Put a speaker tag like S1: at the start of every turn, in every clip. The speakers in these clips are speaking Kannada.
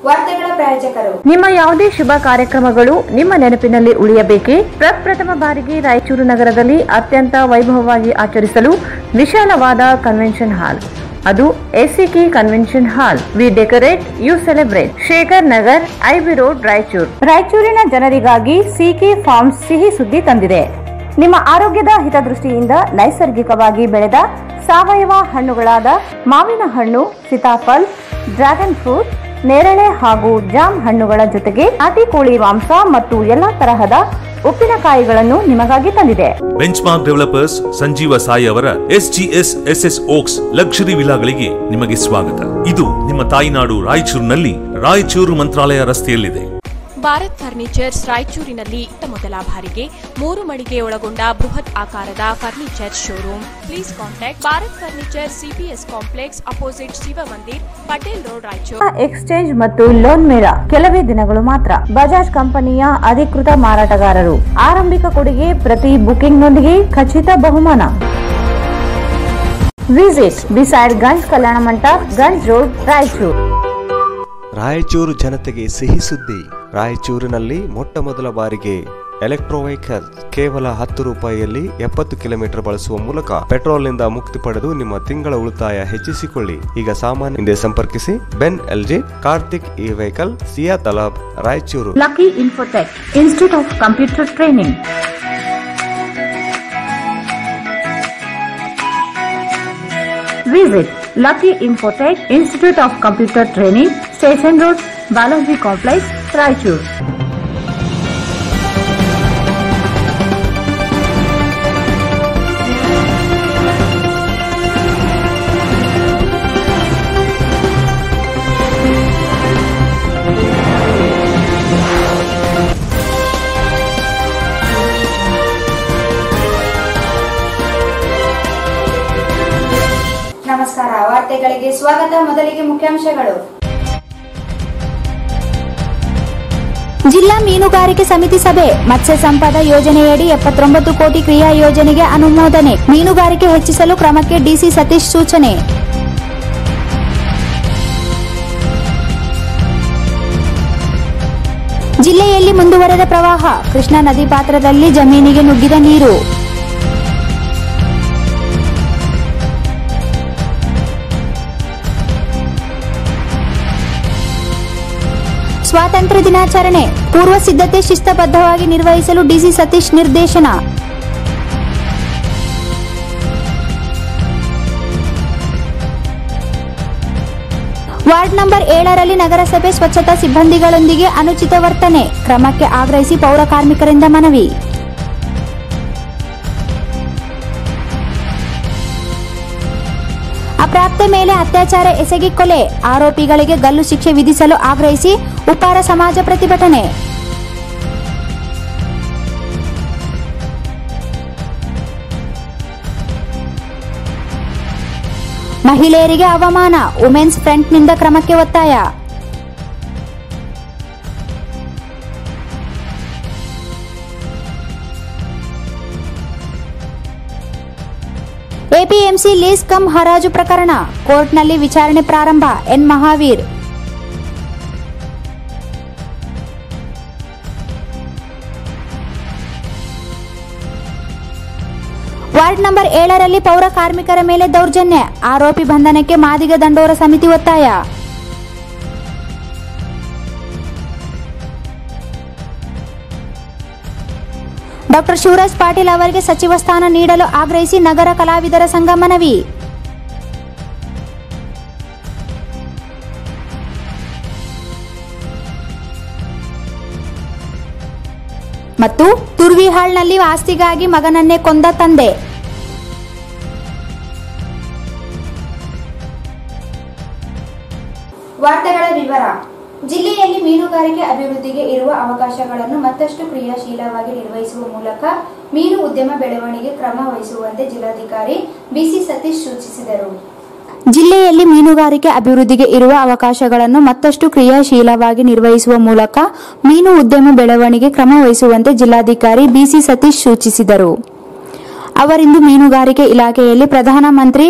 S1: ವಾರ್ತೆಗಳ ಪ್ರಾಯೋಜಕರು.
S2: ನಿಮ್ಮ ಯಾವುದೇ ಶುಭ ಕಾರ್ಯಕ್ರಮಗಳು ನಿಮ್ಮ ನೆನಪಿನಲ್ಲಿ ಉಳಿಯಬೇಕೇ? ಪ್ರಪ್ರಥಮ ಬಾರಿಗೆ ರಾಯಚೂರು ನಗರದಲ್ಲಿ ಅತ್ಯಂತ ವೈಭವವಾಗಿ ಆಚರಿಸಲು ವಿಶಾಲವಾದ ಕನ್ವೆನ್ಷನ್ ಹಾಲ್, ಅದು SCK convention hall. We decorate, you celebrate. Shekhar Nagar, IB road, ರಾಯಚೂರಿನ ಜನರಿಗಾಗಿ ಸಿಕೆ ಫಾರ್ಮ್ಸ್ ಸಿಹಿ ಸುದ್ದಿ ತಂದಿದೆ. ನಿಮ್ಮ ಆರೋಗ್ಯದ ಹಿತದೃಷ್ಟಿಯಿಂದ ನೈಸರ್ಗಿಕವಾಗಿ ಬೆಳೆದ ಸಾವಯವ ಹಣ್ಣುಗಳಾದ ಮಾವಿನ ಹಣ್ಣು, ಸೀತಾಫಲ್, ಡ್ರ್ಯಾಗನ್ ಫ್ರೂಟ್, ನೇರಳೆ ಹಾಗೂ ಜಾಮ್ ಹಣ್ಣುಗಳ ಜೊತೆಗೆ ನಾಟಿ ಕೋಳಿ ಮಾಂಸ ಮತ್ತು ಎಲ್ಲಾ ತರಹದ ಉಪ್ಪಿನಕಾಯಿಗಳನ್ನು ನಿಮಗಾಗಿ ತಂದಿದೆ.
S3: ಬೆಂಚ್ಮಾರ್ಕ್ ಡೆವಲಪರ್ಸ್ ಸಂಜೀವ ಸಾಯಿ ಅವರ SGS SS ಓಕ್ಸ್ ಲಕ್ಸುರಿ ವಿಲಾಗಳಿಗೆ ನಿಮಗೆ ಸ್ವಾಗತ. ಇದು ನಿಮ್ಮ ತಾಯಿನಾಡು ರಾಯಚೂರಿನಲ್ಲಿ ರಾಯಚೂರು ಮಂತ್ರಾಲಯ ರಸ್ತೆಯಲ್ಲಿದೆ.
S4: ಭಾರತ್ ಫರ್ನಿಚರ್ಸ್ ರಾಯಚೂರಿನಲ್ಲಿ ಮೊದಲ ಬಾರಿಗೆ 3 ಮಳಿಗೆ ಒಳಗೊಂಡ ಬೃಹತ್ ಆಕಾರದ furniture showroom. Please contact Bharat furniture, CPS complex, opposite Shiva Mandir, Patel road, Raichur.
S2: Exchange ಮತ್ತು ಲೋನ್ ಮೇಳ ಕೆಲವೇ ದಿನಗಳು ಮಾತ್ರ. ಬಜಾಜ್ ಕಂಪನಿಯ ಅಧಿಕೃತ ಮಾರಾಟಗಾರರು. ಆರಂಭಿಕ ಕೊಡುಗೆ ಪ್ರತಿ ಬುಕಿಂಗ್ನೊಂದಿಗೆ ಖಚಿತ ಬಹುಮಾನ. Visit beside Ganj Kalyana Mantapa, Ganj road, Raichur.
S5: Raichur ಜನತೆಗೆ ಸಿಹಿ ಸುದ್ದಿ. ರಾಯಚೂರಿನಲ್ಲಿ ಮೊಟ್ಟ ಮೊದಲ ಬಾರಿಗೆ ಎಲೆಕ್ಟ್ರೋ ವೆಹಿಕಲ್ ಕೇವಲ 10 ರೂಪಾಯಿಯಲ್ಲಿ 70 ಕಿಲೋಮೀಟರ್ ಬಳಸುವ ಮೂಲಕ ಪೆಟ್ರೋಲ್ನಿಂದ ಮುಕ್ತಿ ಪಡೆದು ನಿಮ್ಮ ತಿಂಗಳ ಉಳಿತಾಯ ಹೆಚ್ಚಿಸಿಕೊಳ್ಳಿ. ಈಗ ಸಾಮಾನ್ಯ ಹಿಂದೆ ಸಂಪರ್ಕಿಸಿ. Ben LG, Karthik E vehicle, Siya Talab, Raichur.
S2: Lucky Infotech institute of computer training. Visit Lucky Infotech Institute of Computer Training, Station Road, Balaji Complex, Raichur.
S1: ನಮಸ್ಕಾರ, ವಾರ್ತೆಗಳಿಗೆ ಸ್ವಾಗತ. ಮೊದಲಿಗೆ ಮುಖ್ಯಾಂಶಗಳು.
S6: ಜಿಲ್ಲಾ ಮೀನುಗಾರಿಕೆ ಸಮಿತಿ ಸಭೆ. ಮತ್ಸ್ಯ ಸಂಪದ ಯೋಜನೆಯಡಿ 79 ಕೋಟಿ ಕ್ರಿಯಾ ಯೋಜನೆಗೆ ಅನುಮೋದನೆ. ಮೀನುಗಾರಿಕೆ ಹೆಚ್ಚಿಸಲು ಕ್ರಮಕ್ಕೆ ಡಿಸಿ ಸತೀಶ್ ಸೂಚನೆ. ಜಿಲ್ಲೆಯಲ್ಲಿ ಮುಂದುವರೆದ ಪ್ರವಾಹ. ಕೃಷ್ಣಾ ನದಿ ಪಾತ್ರದಲ್ಲಿ ಜಮೀನಿಗೆ ನುಗ್ಗಿದ ನೀರು. ಸ್ವಾತಂತ್ರ್ಯ ದಿನಾಚರಣೆ ಪೂರ್ವ ಸಿದ್ಧತೆ ಶಿಸ್ತಬದ್ಧವಾಗಿ ನಿರ್ವಹಿಸಲು ಡಿಸಿ ಸತೀಶ್ ನಿರ್ದೇಶನ. ವಾರ್ಡ್ ನಂಬರ್ 7ರಲ್ಲಿ ನಗರಸಭೆ ಸ್ವಚ್ಛತಾ ಸಿಬ್ಬಂದಿಗಳೊಂದಿಗೆ ಅನುಚಿತ ವರ್ತನೆ. ಕ್ರಮಕ್ಕೆ ಆಗ್ರಹಿಸಿ ಪೌರ ಕಾರ್ಮಿಕರಿಂದ ಮನವಿ. ಅಪ್ರಾಪ್ತೆ ಮೇಲೆ ಅತ್ಯಾಚಾರ ಎಸಗಿ ಕೊಲೆ. ಆರೋಪಿಗಳಿಗೆ ಗಲ್ಲು ಶಿಕ್ಷೆ ವಿಧಿಸಲು ಆಗ್ರಹಿಸಿ ಉಪ್ಪಾರ ಸಮಾಜ ಪ್ರತಿಭಟನೆ. ಮಹಿಳೆಯರಿಗೆ ಅವಮಾನ. ವುಮೆನ್ಸ್ ಫ್ರಂಟ್ನಿಂದ ಕ್ರಮಕ್ಕೆ ಒತ್ತಾಯ. ಎಪಿಎಂಸಿ ಲೀಸ್ ಕಮ್ ಹರಾಜು ಪ್ರಕರಣ. ಕೋರ್ಟ್ನಲ್ಲಿ ವಿಚಾರಣೆ ಪ್ರಾರಂಭ. ಎನ್ ಮಹಾವೀರ್. ವಾರ್ಡ್ ನಂಬರ್ 7ರಲ್ಲಿ ಪೌರ ಕಾರ್ಮಿಕರ ಮೇಲೆ ದೌರ್ಜನ್ಯ. ಆರೋಪಿ ಬಂಧನಕ್ಕೆ ಮಾದಿಗ ದಂಡೋರ ಸಮಿತಿ ಒತ್ತಾಯ. ಡಾ ಶಿವರಾಜ್ ಪಾಟೀಲ್ ಅವರಿಗೆ ಸಚಿವ ಸ್ಥಾನ ನೀಡಲು ಆಗ್ರಹಿಸಿ ನಗರ ಕಲಾವಿದರ ಸಂಘ ಮನವಿ. ಮತ್ತು ತುರ್ವಿಹಾಳ್ನಲ್ಲಿ ಆಸ್ತಿಗಾಗಿ ಮಗನನ್ನೇ ಕೊಂದ ತಂದೆ.
S1: ವಾರ್ತೆಗಳ ವಿವರ. ಜಿಲ್ಲೆಯಲ್ಲಿ ಮೀನುಗಾರಿಕೆ ಅಭಿವೃದ್ಧಿಗೆ ಇರುವ ಅವಕಾಶಗಳನ್ನು ಮತ್ತಷ್ಟು ಕ್ರಿಯಾಶೀಲವಾಗಿ ನಿರ್ವಹಿಸುವ ಮೂಲಕ ಮೀನು ಉದ್ಯಮ ಬೆಳವಣಿಗೆ ಕ್ರಮ ವಹಿಸುವಂತೆ ಜಿಲ್ಲಾಧಿಕಾರಿ ಬಿಸಿ ಸತೀಶ್ ಸೂಚಿಸಿದರು.
S6: ಜಿಲ್ಲೆಯಲ್ಲಿ ಮೀನುಗಾರಿಕೆ ಅಭಿವೃದ್ಧಿಗೆ ಇರುವ ಅವಕಾಶಗಳನ್ನು ಮತ್ತಷ್ಟು ಕ್ರಿಯಾಶೀಲವಾಗಿ ನಿರ್ವಹಿಸುವ ಮೂಲಕ ಮೀನು ಉದ್ಯಮ ಬೆಳವಣಿಗೆ ಕ್ರಮ ವಹಿಸುವಂತೆ ಜಿಲ್ಲಾಧಿಕಾರಿ ಬಿಸಿ ಸತೀಶ್ ಸೂಚಿಸಿದರು. ಅವರಿಂದು ಮೀನುಗಾರಿಕೆ ಇಲಾಖೆಯಲ್ಲಿ ಪ್ರಧಾನಮಂತ್ರಿ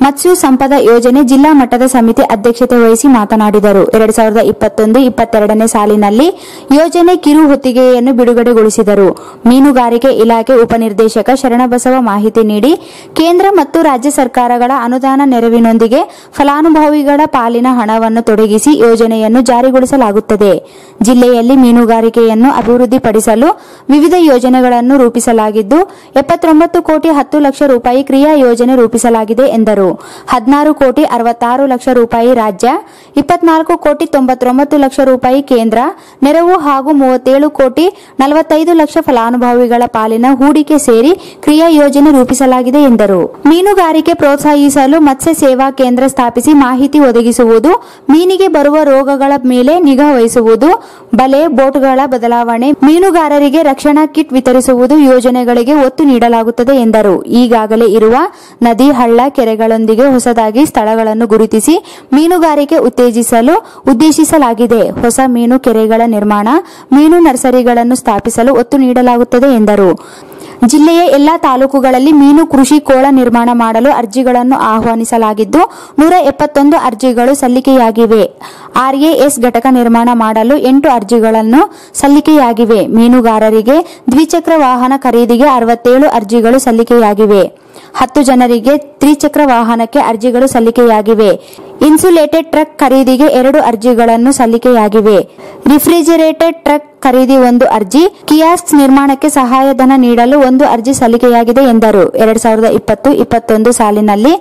S6: ಮತ್ಸ್ಯ ಸಂಪದ ಯೋಜನೆ ಜಿಲ್ಲಾ ಮಟ್ಟದ ಸಮಿತಿ ಅಧ್ಯಕ್ಷತೆ ವಹಿಸಿ ಮಾತನಾಡಿದರು. 2021-22ನೇ ಸಾಲಿನಲ್ಲಿ ಯೋಜನೆ ಕಿರು ಹೊತ್ತಿಗೆಯನ್ನು ಬಿಡುಗಡೆಗೊಳಿಸಿದರು. ಮೀನುಗಾರಿಕೆ ಇಲಾಖೆ ಉಪನಿರ್ದೇಶಕ ಶರಣಬಸವ ಮಾಹಿತಿ ನೀಡಿ, ಕೇಂದ್ರ ಮತ್ತು ರಾಜ್ಯ ಸರ್ಕಾರಗಳ ಅನುದಾನ ನೆರವಿನೊಂದಿಗೆ ಫಲಾನುಭವಿಗಳ ಪಾಲಿನ ಹಣವನ್ನು ತೊಡಗಿಸಿ ಯೋಜನೆಯನ್ನು ಜಾರಿಗೊಳಿಸಲಾಗುತ್ತದೆ. ಜಿಲ್ಲೆಯಲ್ಲಿ ಮೀನುಗಾರಿಕೆಯನ್ನು ಅಭಿವೃದ್ಧಿಪಡಿಸಲು ವಿವಿಧ ಯೋಜನೆಗಳನ್ನು ರೂಪಿಸಲಾಗಿದ್ದು 79 ಕೋಟಿ 10 ಲಕ್ಷ ರೂಪಾಯಿ ಕ್ರಿಯಾ ಯೋಜನೆ ರೂಪಿಸಲಾಗಿದೆ ಎಂದರು. 16 ಕೋಟಿ 66 ಲಕ್ಷ ರೂಪಾಯಿ ರಾಜ್ಯ, 24 ಕೋಟಿ 99 ಲಕ್ಷ ರೂಪಾಯಿ ಕೇಂದ್ರ ನೆರವು ಹಾಗೂ 37 ಕೋಟಿ 45 ಲಕ್ಷ ಫಲಾನುಭವಿಗಳ ಪಾಲಿನ ಹೂಡಿಕೆ ಸೇರಿ ಕ್ರಿಯಾ ಯೋಜನೆ ರೂಪಿಸಲಾಗಿದೆ ಎಂದರು. ಮೀನುಗಾರಿಕೆ ಪ್ರೋತ್ಸಾಹಿಸಲು ಮತ್ಸ್ಯ ಸೇವಾ ಕೇಂದ್ರ ಸ್ಥಾಪಿಸಿ ಮಾಹಿತಿ ಒದಗಿಸುವುದು, ಮೀನಿಗೆ ಬರುವ ರೋಗಗಳ ಮೇಲೆ ನಿಗಾ ವಹಿಸುವುದು, ಬಲೆ ಬೋಟ್ಗಳ ಬದಲಾವಣೆ, ಮೀನುಗಾರರಿಗೆ ರಕ್ಷಣಾ ಕಿಟ್ ವಿತರಿಸುವುದು ಯೋಜನೆಗಳಿಗೆ ಒತ್ತು ನೀಡಲಾಗುತ್ತದೆ ಎಂದರು. ಈಗಾಗಲೇ ಇರುವ ನದಿ, ಹಳ್ಳ, ಕೆರೆಗಳೊಂದಿಗೆ ಹೊಸದಾಗಿ ಸ್ಥಳಗಳನ್ನು ಗುರುತಿಸಿ ಮೀನುಗಾರಿಕೆ ಉತ್ತೇಜಿಸಲು ಉದ್ದೇಶಿಸಲಾಗಿದೆ. ಹೊಸ ಮೀನು ಕೆರೆಗಳ ನಿರ್ಮಾಣ, ಮೀನು ನರ್ಸರಿಗಳನ್ನು ಸ್ಥಾಪಿಸಲು ಒತ್ತು ನೀಡಲಾಗುತ್ತದೆ ಎಂದರು. ಜಿಲ್ಲೆಯ ಎಲ್ಲಾ ತಾಲೂಕುಗಳಲ್ಲಿ ಮೀನು ಕೃಷಿ ಕೋಳ ನಿರ್ಮಾಣ ಮಾಡಲು ಅರ್ಜಿಗಳನ್ನು ಆಹ್ವಾನಿಸಲಾಗಿದ್ದು 171 ಅರ್ಜಿಗಳು ಸಲ್ಲಿಕೆಯಾಗಿವೆ. RAS ಘಟಕ ನಿರ್ಮಾಣ ಮಾಡಲು 8 ಅರ್ಜಿಗಳನ್ನು ಸಲ್ಲಿಕೆಯಾಗಿವೆ. ಮೀನುಗಾರರಿಗೆ ದ್ವಿಚಕ್ರ ವಾಹನ ಖರೀದಿಗೆ 67 ಅರ್ಜಿಗಳು ಸಲ್ಲಿಕೆಯಾಗಿವೆ. 10 ಜನರಿಗೆ ತ್ರಿಚಕ್ರ ವಾಹನಕ್ಕೆ ಅರ್ಜಿಗಳು ಸಲ್ಲಿಕೆಯಾಗಿವೆ. ಇನ್ಸುಲೇಟೆಡ್ ಟ್ರಕ್ ಖರೀದಿಗೆ 2 ಅರ್ಜಿಗಳನ್ನು ಸಲ್ಲಿಕೆಯಾಗಿವೆ. ರಿಫ್ರಿಜರೇಟೆಡ್ ಟ್ರಕ್ ಖರೀದಿ 1 ಅರ್ಜಿ, ಕಿಯಾಸ್ಕ್ ನಿರ್ಮಾಣಕ್ಕೆ ಸಹಾಯಧನ ನೀಡಲು 1 ಅರ್ಜಿ ಸಲ್ಲಿಕೆಯಾಗಿದೆ ಎಂದರು. 2020-21 ಸಾಲಿನಲ್ಲಿ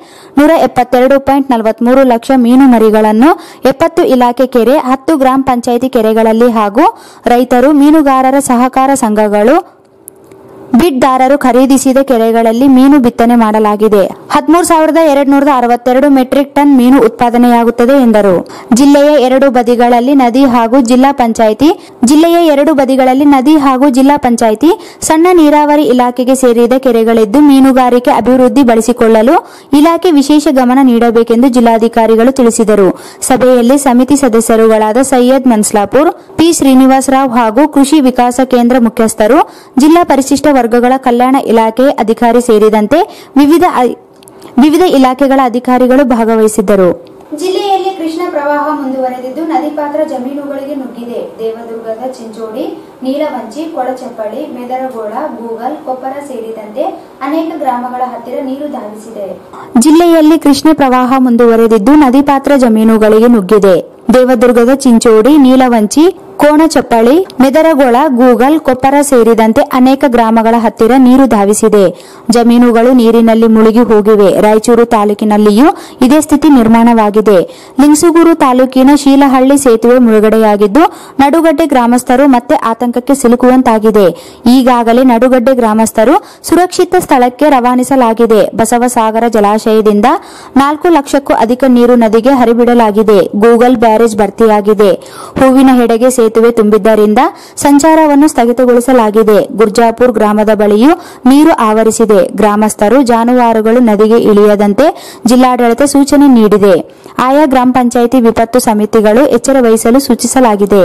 S6: 172.43 ಲಕ್ಷ ಮೀನು ಮರಿಗಳನ್ನು 70 ಇಲಾಖೆ ಕೆರೆ, 10 ಗ್ರಾಮ ಪಂಚಾಯಿತಿ ಕೆರೆಗಳಲ್ಲಿ ಹಾಗೂ ರೈತರು, ಮೀನುಗಾರರ ಸಹಕಾರ ಸಂಘಗಳು, ಬಿಡ್ದಾರರು ಖರೀದಿಸಿದ ಕೆರೆಗಳಲ್ಲಿ ಮೀನು ಬಿತ್ತನೆ ಮಾಡಲಾಗಿದೆ. 13,262 ಮೆಟ್ರಿಕ್ ಟನ್ ಮೀನು ಉತ್ಪಾದನೆಯಾಗುತ್ತದೆ ಎಂದರು. ಜಿಲ್ಲೆಯ 2 ಬದಿಗಳಲ್ಲಿ ನದಿ ಹಾಗೂ ಜಿಲ್ಲಾ ಪಂಚಾಯಿತಿ ಸಣ್ಣ ನೀರಾವರಿ ಇಲಾಖೆಗೆ ಸೇರಿದ ಕೆರೆಗಳಿದ್ದು ಮೀನುಗಾರಿಕೆ ಅಭಿವೃದ್ಧಿ ಬಳಸಿಕೊಳ್ಳಲು ಇಲಾಖೆ ವಿಶೇಷ ಗಮನ ನೀಡಬೇಕೆಂದು ಜಿಲ್ಲಾಧಿಕಾರಿಗಳು ತಿಳಿಸಿದರು. ಸಭೆಯಲ್ಲಿ ಸಮಿತಿ ಸದಸ್ಯರುಗಳಾದ ಸೈಯದ್ ಮನ್ಸ್ಲಾಪುರ್, ಪಿ ಶ್ರೀನಿವಾಸರಾವ್ ಹಾಗೂ ಕೃಷಿ ವಿಕಾಸ ಕೇಂದ್ರ ಮುಖ್ಯಸ್ಥರು, ಜಿಲ್ಲಾ ಪರಿಶಿಷ್ಟ ವರ್ಗಗಳ ಕಲ್ಯಾಣ ಇಲಾಖೆ ಅಧಿಕಾರಿ ಸೇರಿದಂತೆ ವಿವಿಧ ಇಲಾಖೆಗಳ ಅಧಿಕಾರಿಗಳು ಭಾಗವಹಿಸಿದ್ದರು.
S1: ಜಿಲ್ಲೆಯಲ್ಲಿ ಕೃಷ್ಣ ಪ್ರವಾಹ ಮುಂದುವರೆದಿದ್ದು ನದಿ ಪಾತ್ರ ಜಮೀನುಗಳಿಗೆ ನುಗ್ಗಿದೆ. ದೇವದುರ್ಗದ ಚಿಂಚೋಡಿ, ನೀಲವಂಚಿ, ಕೊಳಚಪ್ಪಳ್ಳಿ, ಮೆದರಗೋಳ, ಗೂಗಲ್, ಕೊಪ್ಪರ ಸೇರಿದಂತೆ ಅನೇಕ ಗ್ರಾಮಗಳ ಹತ್ತಿರ ನೀರು ಧಾವಿಸಿದೆ.
S6: ಜಿಲ್ಲೆಯಲ್ಲಿ ಕೃಷ್ಣ ಪ್ರವಾಹ ಮುಂದುವರೆದಿದ್ದು ನದಿ ಪಾತ್ರ ಜಮೀನುಗಳಿಗೆ ನುಗ್ಗಿದೆ. ದೇವದುರ್ಗದ ಚಿಂಚೋಡಿ, ನೀಲವಂಚಿ, ಕೋಣಚಪ್ಪಳ್ಳಿ, ಮೆದರಗೋಳ, ಗೂಗಲ್, ಕೊಪ್ಪರ ಸೇರಿದಂತೆ ಅನೇಕ ಗ್ರಾಮಗಳ ಹತ್ತಿರ ನೀರು ಧಾವಿಸಿದೆ. ಜಮೀನುಗಳು ನೀರಿನಲ್ಲಿ ಮುಳುಗಿ ಹೋಗಿವೆ. ರಾಯಚೂರು ತಾಲೂಕಿನಲ್ಲಿಯೂ ಇದೇ ಸ್ಥಿತಿ ನಿರ್ಮಾಣವಾಗಿದೆ. ಲಿಂಗಸೂಗೂರು ತಾಲೂಕಿನ ಶೀಲಹಳ್ಳಿ ಸೇತುವೆ ಮುಳುಗಡೆಯಾಗಿದ್ದು ನಡುಗಡ್ಡೆ ಗ್ರಾಮಸ್ಥರು ಮತ್ತೆ ಆತಂಕಕ್ಕೆ ಸಿಲುಕುವಂತಾಗಿದೆ. ಈಗಾಗಲೇ ನಡುಗಡ್ಡೆ ಗ್ರಾಮಸ್ಥರು ಸುರಕ್ಷಿತ ಸ್ಥಳಕ್ಕೆ ರವಾನಿಸಲಾಗಿದೆ. ಬಸವಸಾಗರ ಜಲಾಶಯದಿಂದ 4 ಲಕ್ಷಕ್ಕೂ ಅಧಿಕ ನೀರು ನದಿಗೆ ಹರಿಬಿಡಲಾಗಿದೆ. Google barrage ಭರ್ತಿಯಾಗಿದೆ. ಹೂವಿನ ಹೆಡೆಗೆ ಸೇತುವೆ ತುಂಬಿದ್ದರಿಂದ ಸಂಚಾರವನ್ನು ಸ್ಥಗಿತಗೊಳಿಸಲಾಗಿದೆ. ಗುರ್ಜಾಪುರ್ ಗ್ರಾಮದ ಬಳಿಯೂ ನೀರು ಆವರಿಸಿದೆ. ಗ್ರಾಮಸ್ಥರು ಜಾನುವಾರುಗಳು ನದಿಗೆ ಇಳಿಯದಂತೆ ಜಿಲ್ಲಾಡಳಿತ ಸೂಚನೆ ನೀಡಿದೆ. ಆಯಾ ಗ್ರಾಮ ಪಂಚಾಯಿತಿ ವಿಪತ್ತು ಸಮಿತಿಗಳು ಎಚ್ಚರ ವಹಿಸಲು ಸೂಚಿಸಲಾಗಿದೆ.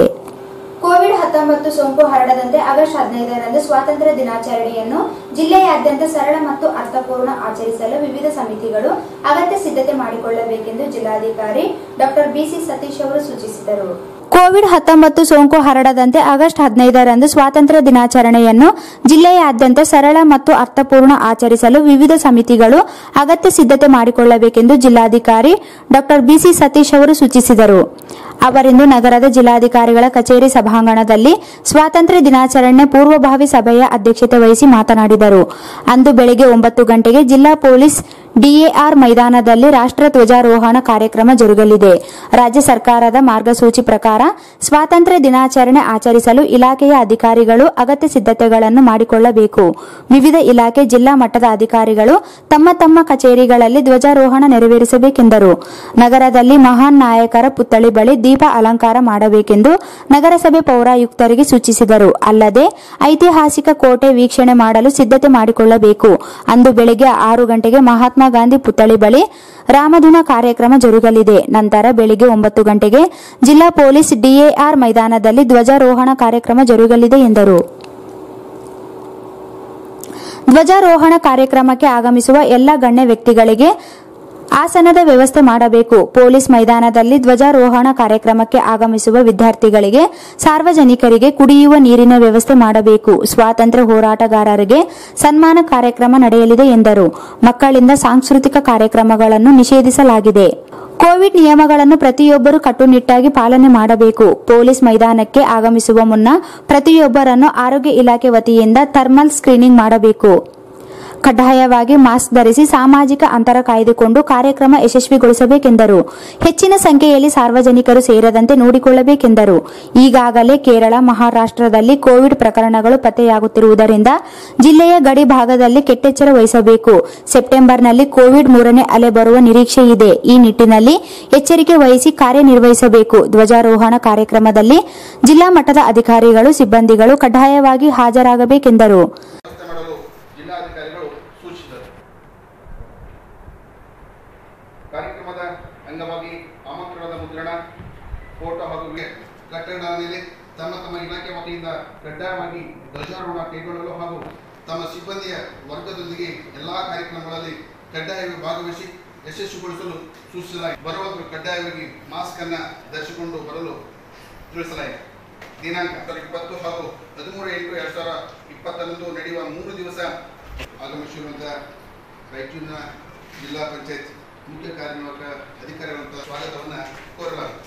S1: ಕೋವಿಡ್-19 ಸೋಂಕು ಹರಡದಂತೆ ಆಗಸ್ಟ್ 15ರಂದು ಸ್ವಾತಂತ್ರ್ಯ ದಿನಾಚರಣೆಯನ್ನು ಜಿಲ್ಲೆಯಾದ್ಯಂತ ಸರಳ ಮತ್ತು ಅರ್ಥಪೂರ್ಣ ಆಚರಿಸಲು ವಿವಿಧ ಸಮಿತಿಗಳು ಅಗತ್ಯ ಸಿದ್ಧತೆ ಮಾಡಿಕೊಳ್ಳಬೇಕೆಂದು ಜಿಲ್ಲಾಧಿಕಾರಿ ಡಾ ಬಿಸಿ ಸತೀಶ್ ಅವರು ಸೂಚಿಸಿದರು.
S6: ಕೋವಿಡ್-19 ಸೋಂಕು ಹರಡದಂತೆ ಆಗಸ್ಟ್ 15ರಂದು ಸ್ವಾತಂತ್ರ್ಯ ದಿನಾಚರಣೆಯನ್ನು ಜಿಲ್ಲೆಯಾದ್ಯಂತ ಸರಳ ಮತ್ತು ಅರ್ಥಪೂರ್ಣ ಆಚರಿಸಲು ವಿವಿಧ ಸಮಿತಿಗಳು ಅಗತ್ಯ ಸಿದ್ಧತೆ ಮಾಡಿಕೊಳ್ಳಬೇಕೆಂದು ಜಿಲ್ಲಾಧಿಕಾರಿ ಡಾ ಬಿಸಿ ಸತೀಶ್ ಅವರು ಸೂಚಿಸಿದರು. ಅವರಿಂದು ನಗರದ ಜಿಲ್ಲಾಧಿಕಾರಿಗಳ ಕಚೇರಿ ಸಭಾಂಗಣದಲ್ಲಿ ಸ್ವಾತಂತ್ರ್ಯ ದಿನಾಚರಣೆ ಪೂರ್ವಭಾವಿ ಸಭೆಯ ಅಧ್ಯಕ್ಷತೆ ವಹಿಸಿ ಮಾತನಾಡಿದರು. ಅಂದು ಬೆಳಗ್ಗೆ 9 ಗಂಟೆಗೆ ಜಿಲ್ಲಾ ಪೊಲೀಸ್ DAR ಮೈದಾನದಲ್ಲಿ ರಾಷ್ಟ್ರ ಧ್ವಜಾರೋಹಣ ಕಾರ್ಯಕ್ರಮ ಜರುಗಲಿದೆ. ರಾಜ್ಯ ಸರ್ಕಾರದ ಮಾರ್ಗಸೂಚಿ ಪ್ರಕಾರ ಸ್ವಾತಂತ್ರ್ಯ ದಿನಾಚರಣೆ ಆಚರಿಸಲು ಇಲಾಖೆಯ ಅಧಿಕಾರಿಗಳು ಅಗತ್ಯ ಸಿದ್ಧತೆಗಳನ್ನು ಮಾಡಿಕೊಳ್ಳಬೇಕು. ವಿವಿಧ ಇಲಾಖೆ ಜಿಲ್ಲಾ ಮಟ್ಟದ ಅಧಿಕಾರಿಗಳು ತಮ್ಮ ತಮ್ಮ ಕಚೇರಿಗಳಲ್ಲಿ ಧ್ವಜಾರೋಹಣ ನೆರವೇರಿಸಬೇಕೆಂದರು. ನಗರದಲ್ಲಿ ಮಹಾನ್ ನಾಯಕರ ಪುತ್ಥಳಿ ಬಳಿ ದೀಪ ಅಲಂಕಾರ ಮಾಡಬೇಕೆಂದು ನಗರಸಭೆ ಪೌರಾಯುಕ್ತರಿಗೆ ಸೂಚಿಸಿದರು. ಅಲ್ಲದೆ ಐತಿಹಾಸಿಕ ಕೋಟೆ ವೀಕ್ಷಣೆ ಮಾಡಲು ಸಿದ್ಧತೆ ಮಾಡಿಕೊಳ್ಳಬೇಕು. ಅಂದು ಬೆಳಗ್ಗೆ 6 ಗಂಟೆಗೆ ಮಹಾತ್ಮ ಗಾಂಧಿ ಪುತ್ಥಳಿ ಬಳಿ ರಾಮಧುನ ಕಾರ್ಯಕ್ರಮ ಜರುಗಲಿದೆ. ನಂತರ ಬೆಳಗ್ಗೆ 9 ಗಂಟೆಗೆ ಜಿಲ್ಲಾ ಪೊಲೀಸ್ DAR ಮೈದಾನದಲ್ಲಿ ಧ್ವಜಾರೋಹಣ ಕಾರ್ಯಕ್ರಮ ಜರುಗಲಿದೆ ಎಂದರು. ಧ್ವಜಾರೋಹಣ ಕಾರ್ಯಕ್ರಮಕ್ಕೆ ಆಗಮಿಸುವ ಎಲ್ಲ ಗಣ್ಯ ವ್ಯಕ್ತಿಗಳಿಗೆ ಆಸನದ ವ್ಯವಸ್ಥೆ ಮಾಡಬೇಕು. ಪೊಲೀಸ್ ಮೈದಾನದಲ್ಲಿ ಧ್ವಜಾರೋಹಣ ಕಾರ್ಯಕ್ರಮಕ್ಕೆ ಆಗಮಿಸುವ ವಿದ್ಯಾರ್ಥಿಗಳಿಗೆ, ಸಾರ್ವಜನಿಕರಿಗೆ ಕುಡಿಯುವ ನೀರಿನ ವ್ಯವಸ್ಥೆ ಮಾಡಬೇಕು. ಸ್ವಾತಂತ್ರ್ಯ ಹೋರಾಟಗಾರರಿಗೆ ಸನ್ಮಾನ ಕಾರ್ಯಕ್ರಮ ನಡೆಯಲಿದೆ ಎಂದರು. ಮಕ್ಕಳಿಂದ ಸಾಂಸ್ಕೃತಿಕ ಕಾರ್ಯಕ್ರಮಗಳನ್ನು ನಿಷೇಧಿಸಲಾಗಿದೆ. ಕೋವಿಡ್ ನಿಯಮಗಳನ್ನು ಪ್ರತಿಯೊಬ್ಬರು ಕಟ್ಟುನಿಟ್ಟಾಗಿ ಪಾಲನೆ ಮಾಡಬೇಕು. ಪೊಲೀಸ್ ಮೈದಾನಕ್ಕೆ ಆಗಮಿಸುವ ಮುನ್ನ ಪ್ರತಿಯೊಬ್ಬರನ್ನು ಆರೋಗ್ಯ ಇಲಾಖೆ ವತಿಯಿಂದ ಥರ್ಮಲ್ ಸ್ಕ್ರೀನಿಂಗ್ ಮಾಡಬೇಕು. ಕಡ್ಡಾಯವಾಗಿ ಮಾಸ್ಕ್ ಧರಿಸಿ ಸಾಮಾಜಿಕ ಅಂತರ ಕಾಯ್ದುಕೊಂಡು ಕಾರ್ಯಕ್ರಮ ಯಶಸ್ವಿಗೊಳಿಸಬೇಕೆಂದರು. ಹೆಚ್ಚಿನ ಸಂಖ್ಯೆಯಲ್ಲಿ ಸಾರ್ವಜನಿಕರು ಸೇರದಂತೆ ನೋಡಿಕೊಳ್ಳಬೇಕೆಂದರು. ಈಗಾಗಲೇ ಕೇರಳ, ಮಹಾರಾಷ್ಟ್ರದಲ್ಲಿ ಕೋವಿಡ್ ಪ್ರಕರಣಗಳು ಪತ್ತೆಯಾಗುತ್ತಿರುವುದರಿಂದ ಜಿಲ್ಲೆಯ ಗಡಿ ಭಾಗದಲ್ಲಿ ಕೆಟ್ಟೆಚ್ಚರ ವಹಿಸಬೇಕು. ಸೆಪ್ಟೆಂಬರ್ನಲ್ಲಿ ಕೋವಿಡ್ 3ನೇ ಅಲೆ ಬರುವ ನಿರೀಕ್ಷೆ ಇದೆ. ಈ ನಿಟ್ಟಿನಲ್ಲಿ ಎಚ್ಚರಿಕೆ ವಹಿಸಿ ಕಾರ್ಯನಿರ್ವಹಿಸಬೇಕು. ಧ್ವಜಾರೋಹಣ ಕಾರ್ಯಕ್ರಮದಲ್ಲಿ ಜಿಲ್ಲಾ ಮಟ್ಟದ ಅಧಿಕಾರಿಗಳು, ಸಿಬ್ಬಂದಿಗಳು ಕಡ್ಡಾಯವಾಗಿ ಹಾಜರಾಗಬೇಕೆಂದರು.
S7: ಕಾರ್ಯಕ್ರಮದ ಅಂಗವಾಗಿ ಆಮಂತ್ರಣದ ಮುದ್ರಣ, ಫೋಟೋ ಹಾಗೂ ಕಟ್ಟಡದ ಮೇಲೆ ತಮ್ಮ ತಮ್ಮ ಇಲಾಖೆ ವತಿಯಿಂದ ಕಡ್ಡಾಯವಾಗಿ ಧ್ವಜಾರೋಹಣ ಕೈಗೊಳ್ಳಲು ಹಾಗೂ ತಮ್ಮ ಸಿಬ್ಬಂದಿಯ ವರ್ಗದೊಂದಿಗೆ ಎಲ್ಲಾ ಕಾರ್ಯಕ್ರಮಗಳಲ್ಲಿ ಕಡ್ಡಾಯವಾಗಿ ಭಾಗವಹಿಸಿ ಯಶಸ್ವಿಗೊಳಿಸಲು ಸೂಚಿಸಲಾಗಿದೆ. ಬರುವವರು ಕಡ್ಡಾಯವಾಗಿ ಮಾಸ್ಕ್ ಅನ್ನು ಧರಿಸಿಕೊಂಡು ಬರಲು ತಿಳಿಸಲಾಗಿದೆ. ದಿನಾಂಕ 20 ಹಾಗೂ 13/8/2020 ನಡೆಯುವ 3 ದಿವಸ ಆಗಮಿಸಿರುವಂತಹ ರಾಯಚೂರಿನ ಜಿಲ್ಲಾ ಪಂಚಾಯತ್ ಮುಖ್ಯ ಕಾರ್ಯನಿರ್ವಾಹಕ ಅಧಿಕಾರಿಗಳಂತ ಸ್ವಾಗತವನ್ನು ಕೋರಲಾಗಿದೆ.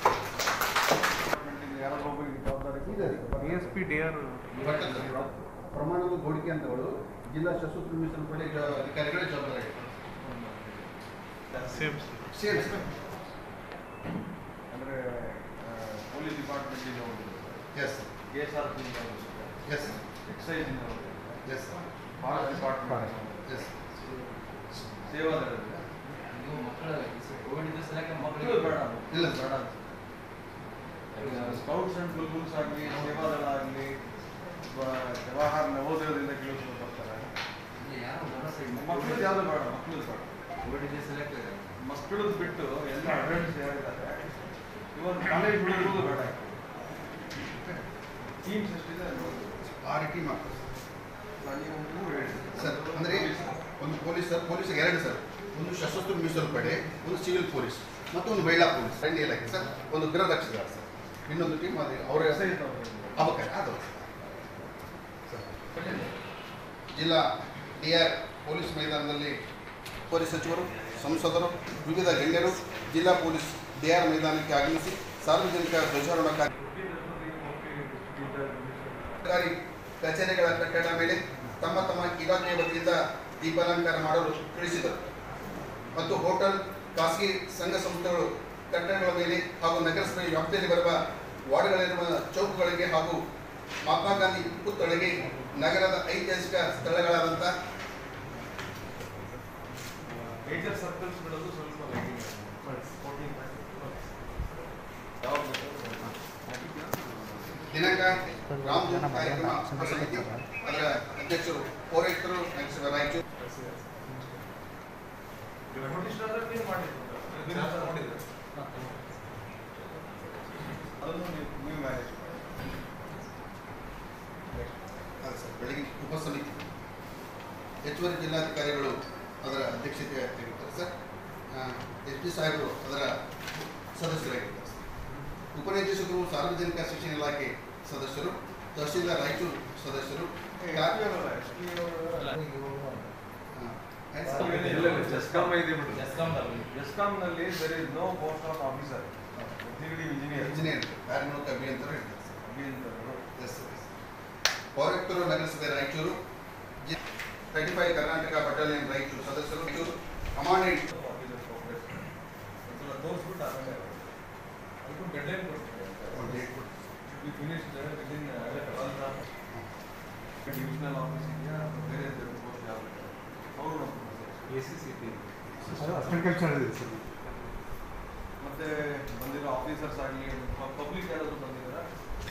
S7: ಪ್ರಮಾಣದ ಗೋಡಿಕೆ ಅಂತಗಳು ಜಿಲ್ಲಾ ಸಶಸ್ತ್ರ ಮೀಸಲು ಪಡೆ ಅಧಿಕಾರಿಗಳ ಜವಾಬ್ದಾರಿ.
S8: ಅಂದರೆ police department excise forest department Sevadal scouts and bulbuls ಆಗಲಿ, ಸೇವಾದಳ ಆಗಲಿ, ಜವಾಹರ್ ನವೋದಯದಿಂದ ಕೆಲವರು ಬರ್ತಾರೆ. ಮಕ್ಕಳದ್ದು ಯಾವುದು ಬೇಡ, ಮಕ್ಕಳದ್ದು ಬಿಟ್ಟು ಎಲ್ಲ ಅಡ್ರೆಂಟ್ಸ್ ಯಾರಿದ್ದಾರೆ ಇವನ್ ಕಾಲೇಜ್ ಹುಡುಗರು ಬೇಡ. ಟೀಮ್ಸ್ ಎಷ್ಟಿದೆ
S7: 6 ಟೀಮ್ ಆಗ್ತದೆ ಸರ್. ಅಂದರೆ ಒಂದು ಪೊಲೀಸರಿಗೆ 2 ಸರ್, ಒಂದು ಸಶಸ್ತ್ರ ಮೀಸಲು ಪಡೆ, ಒಂದು ಸಿವಿಲ್ ಪೊಲೀಸ್ ಮತ್ತು ಒಂದು ಮಹಿಳಾ ಪೊಲೀಸ್ ಅರಣ್ಯ ಇಲಾಖೆ ಸರ್, ಒಂದು ಗೃಹ ರಕ್ಷಕರು ಸರ್, ಇನ್ನೊಂದು ಟೀಮ್ ಅದು ಅವರ ಅವಕಾಶ ಅದು ಸರ್. ಜಿಲ್ಲಾ DR ಪೊಲೀಸ್ ಮೈದಾನದಲ್ಲಿ ಪೊಲೀಸ್ ಸಚಿವರು, ಸಂಸದರು, ವಿವಿಧ ಗಣ್ಯರು ಜಿಲ್ಲಾ ಪೊಲೀಸ್ DR ಮೈದಾನಕ್ಕೆ ಆಗಮಿಸಿ ಸಾರ್ವಜನಿಕ ಧ್ವಜಾರೋಹಣ ಸರ್ಕಾರಿ ಕಚೇರಿಗಳ ಕಟ್ಟಡ ಮೇಲೆ ತಮ್ಮ ತಮ್ಮ ಇಲಾಖೆಯ ವತಿಯಿಂದ ದೀಪಾಲಂಕಾರ ಮಾಡಲು ತಿಳಿಸಿದರು. ಮತ್ತು ಹೋಟೆಲ್, ಖಾಸಗಿ ಸಂಘ ಸಂಸ್ಥೆಗಳು ಕಟ್ಟಡಗಳ ಮೇಲೆ ಹಾಗೂ ನಗರಸಭೆ ವ್ಯಾಪ್ತಿಯಲ್ಲಿ ಬರುವ ವಾರ್ಡ್ಗಳಲ್ಲಿರುವ ಚೌಕಗಳಿಗೆ ಹಾಗೂ ಮಹಾತ್ಮ ಗಾಂಧಿ ಪುತ್ಥಳಿಗೆ, ನಗರದ ಐತಿಹಾಸಿಕ ಸ್ಥಳಗಳಾದಂಥ
S8: ಮೇಜರ್ ಸರ್ಕಲ್ಸ್ಗಳಲ್ಲೂ ಸ್ವಲ್ಪ
S7: ದಿನಾಂಕ ರಾಮಧೂಮ್ ಕಾರ್ಯಕ್ರಮ ಸಮಿತಿ ಅದರ ಅಧ್ಯಕ್ಷರು ಪೌರಾಯುಕ್ತರು ರಾಯಚೂರು. ಬೆಳಗ್ಗೆ ಉಪಸಮಿತಿ ಹೆಚ್ಚುವರಿ ಜಿಲ್ಲಾಧಿಕಾರಿಗಳು ಅದರ ಅಧ್ಯಕ್ಷತೆ ಆಗಿರ್ತಾರೆ ಸರ್. SP ಸಾಹೇಬರು ಅದರ ಸದಸ್ಯರಾಗಿರ್ತಾರೆ. ಉಪನಿರ್ದೇಶಕರು ಸಾರ್ವಜನಿಕ ಶಿಕ್ಷಣ ಇಲಾಖೆ ಸದಸ್ಯರು, ತಹಶೀಲ್ದಾರ್ ರಾಯಚೂರು ಸದಸ್ಯರು,
S8: ಜೆಸ್ಕಾಂನಲ್ಲಿ there is no post of officer,
S7: engineer ಕಾರ್ಮಿಕ ಅಭಿಯಂತರು ಇರ್ತಾರೆ. ಪೌರಾಯುಕ್ತರು ನಗರಸಭೆ ರಾಯಚೂರು, 35 ಕರ್ನಾಟಕ ಬಟಾಲಿಯನ್ ರಾಯಚೂರು ಸದಸ್ಯರು, ರಾಯಚೂರು ಕಮಾಂಡೆಂಟ್
S8: ಡಿವಿಷನಲ್ ಆಫೀಸ್ ಇದೆಯಾ, ಬೇರೆ ಪೋಸ್ಟ್ ಯಾವ ಅವರು ACCP ಮತ್ತೆ ಬಂದಿರೋ ಆಫೀಸರ್ಸ್ ಆಗಲಿ, ಪಬ್ಲಿಕ್ ಯಾರಾದರೂ ಬಂದಿದ್ದಾರಾ?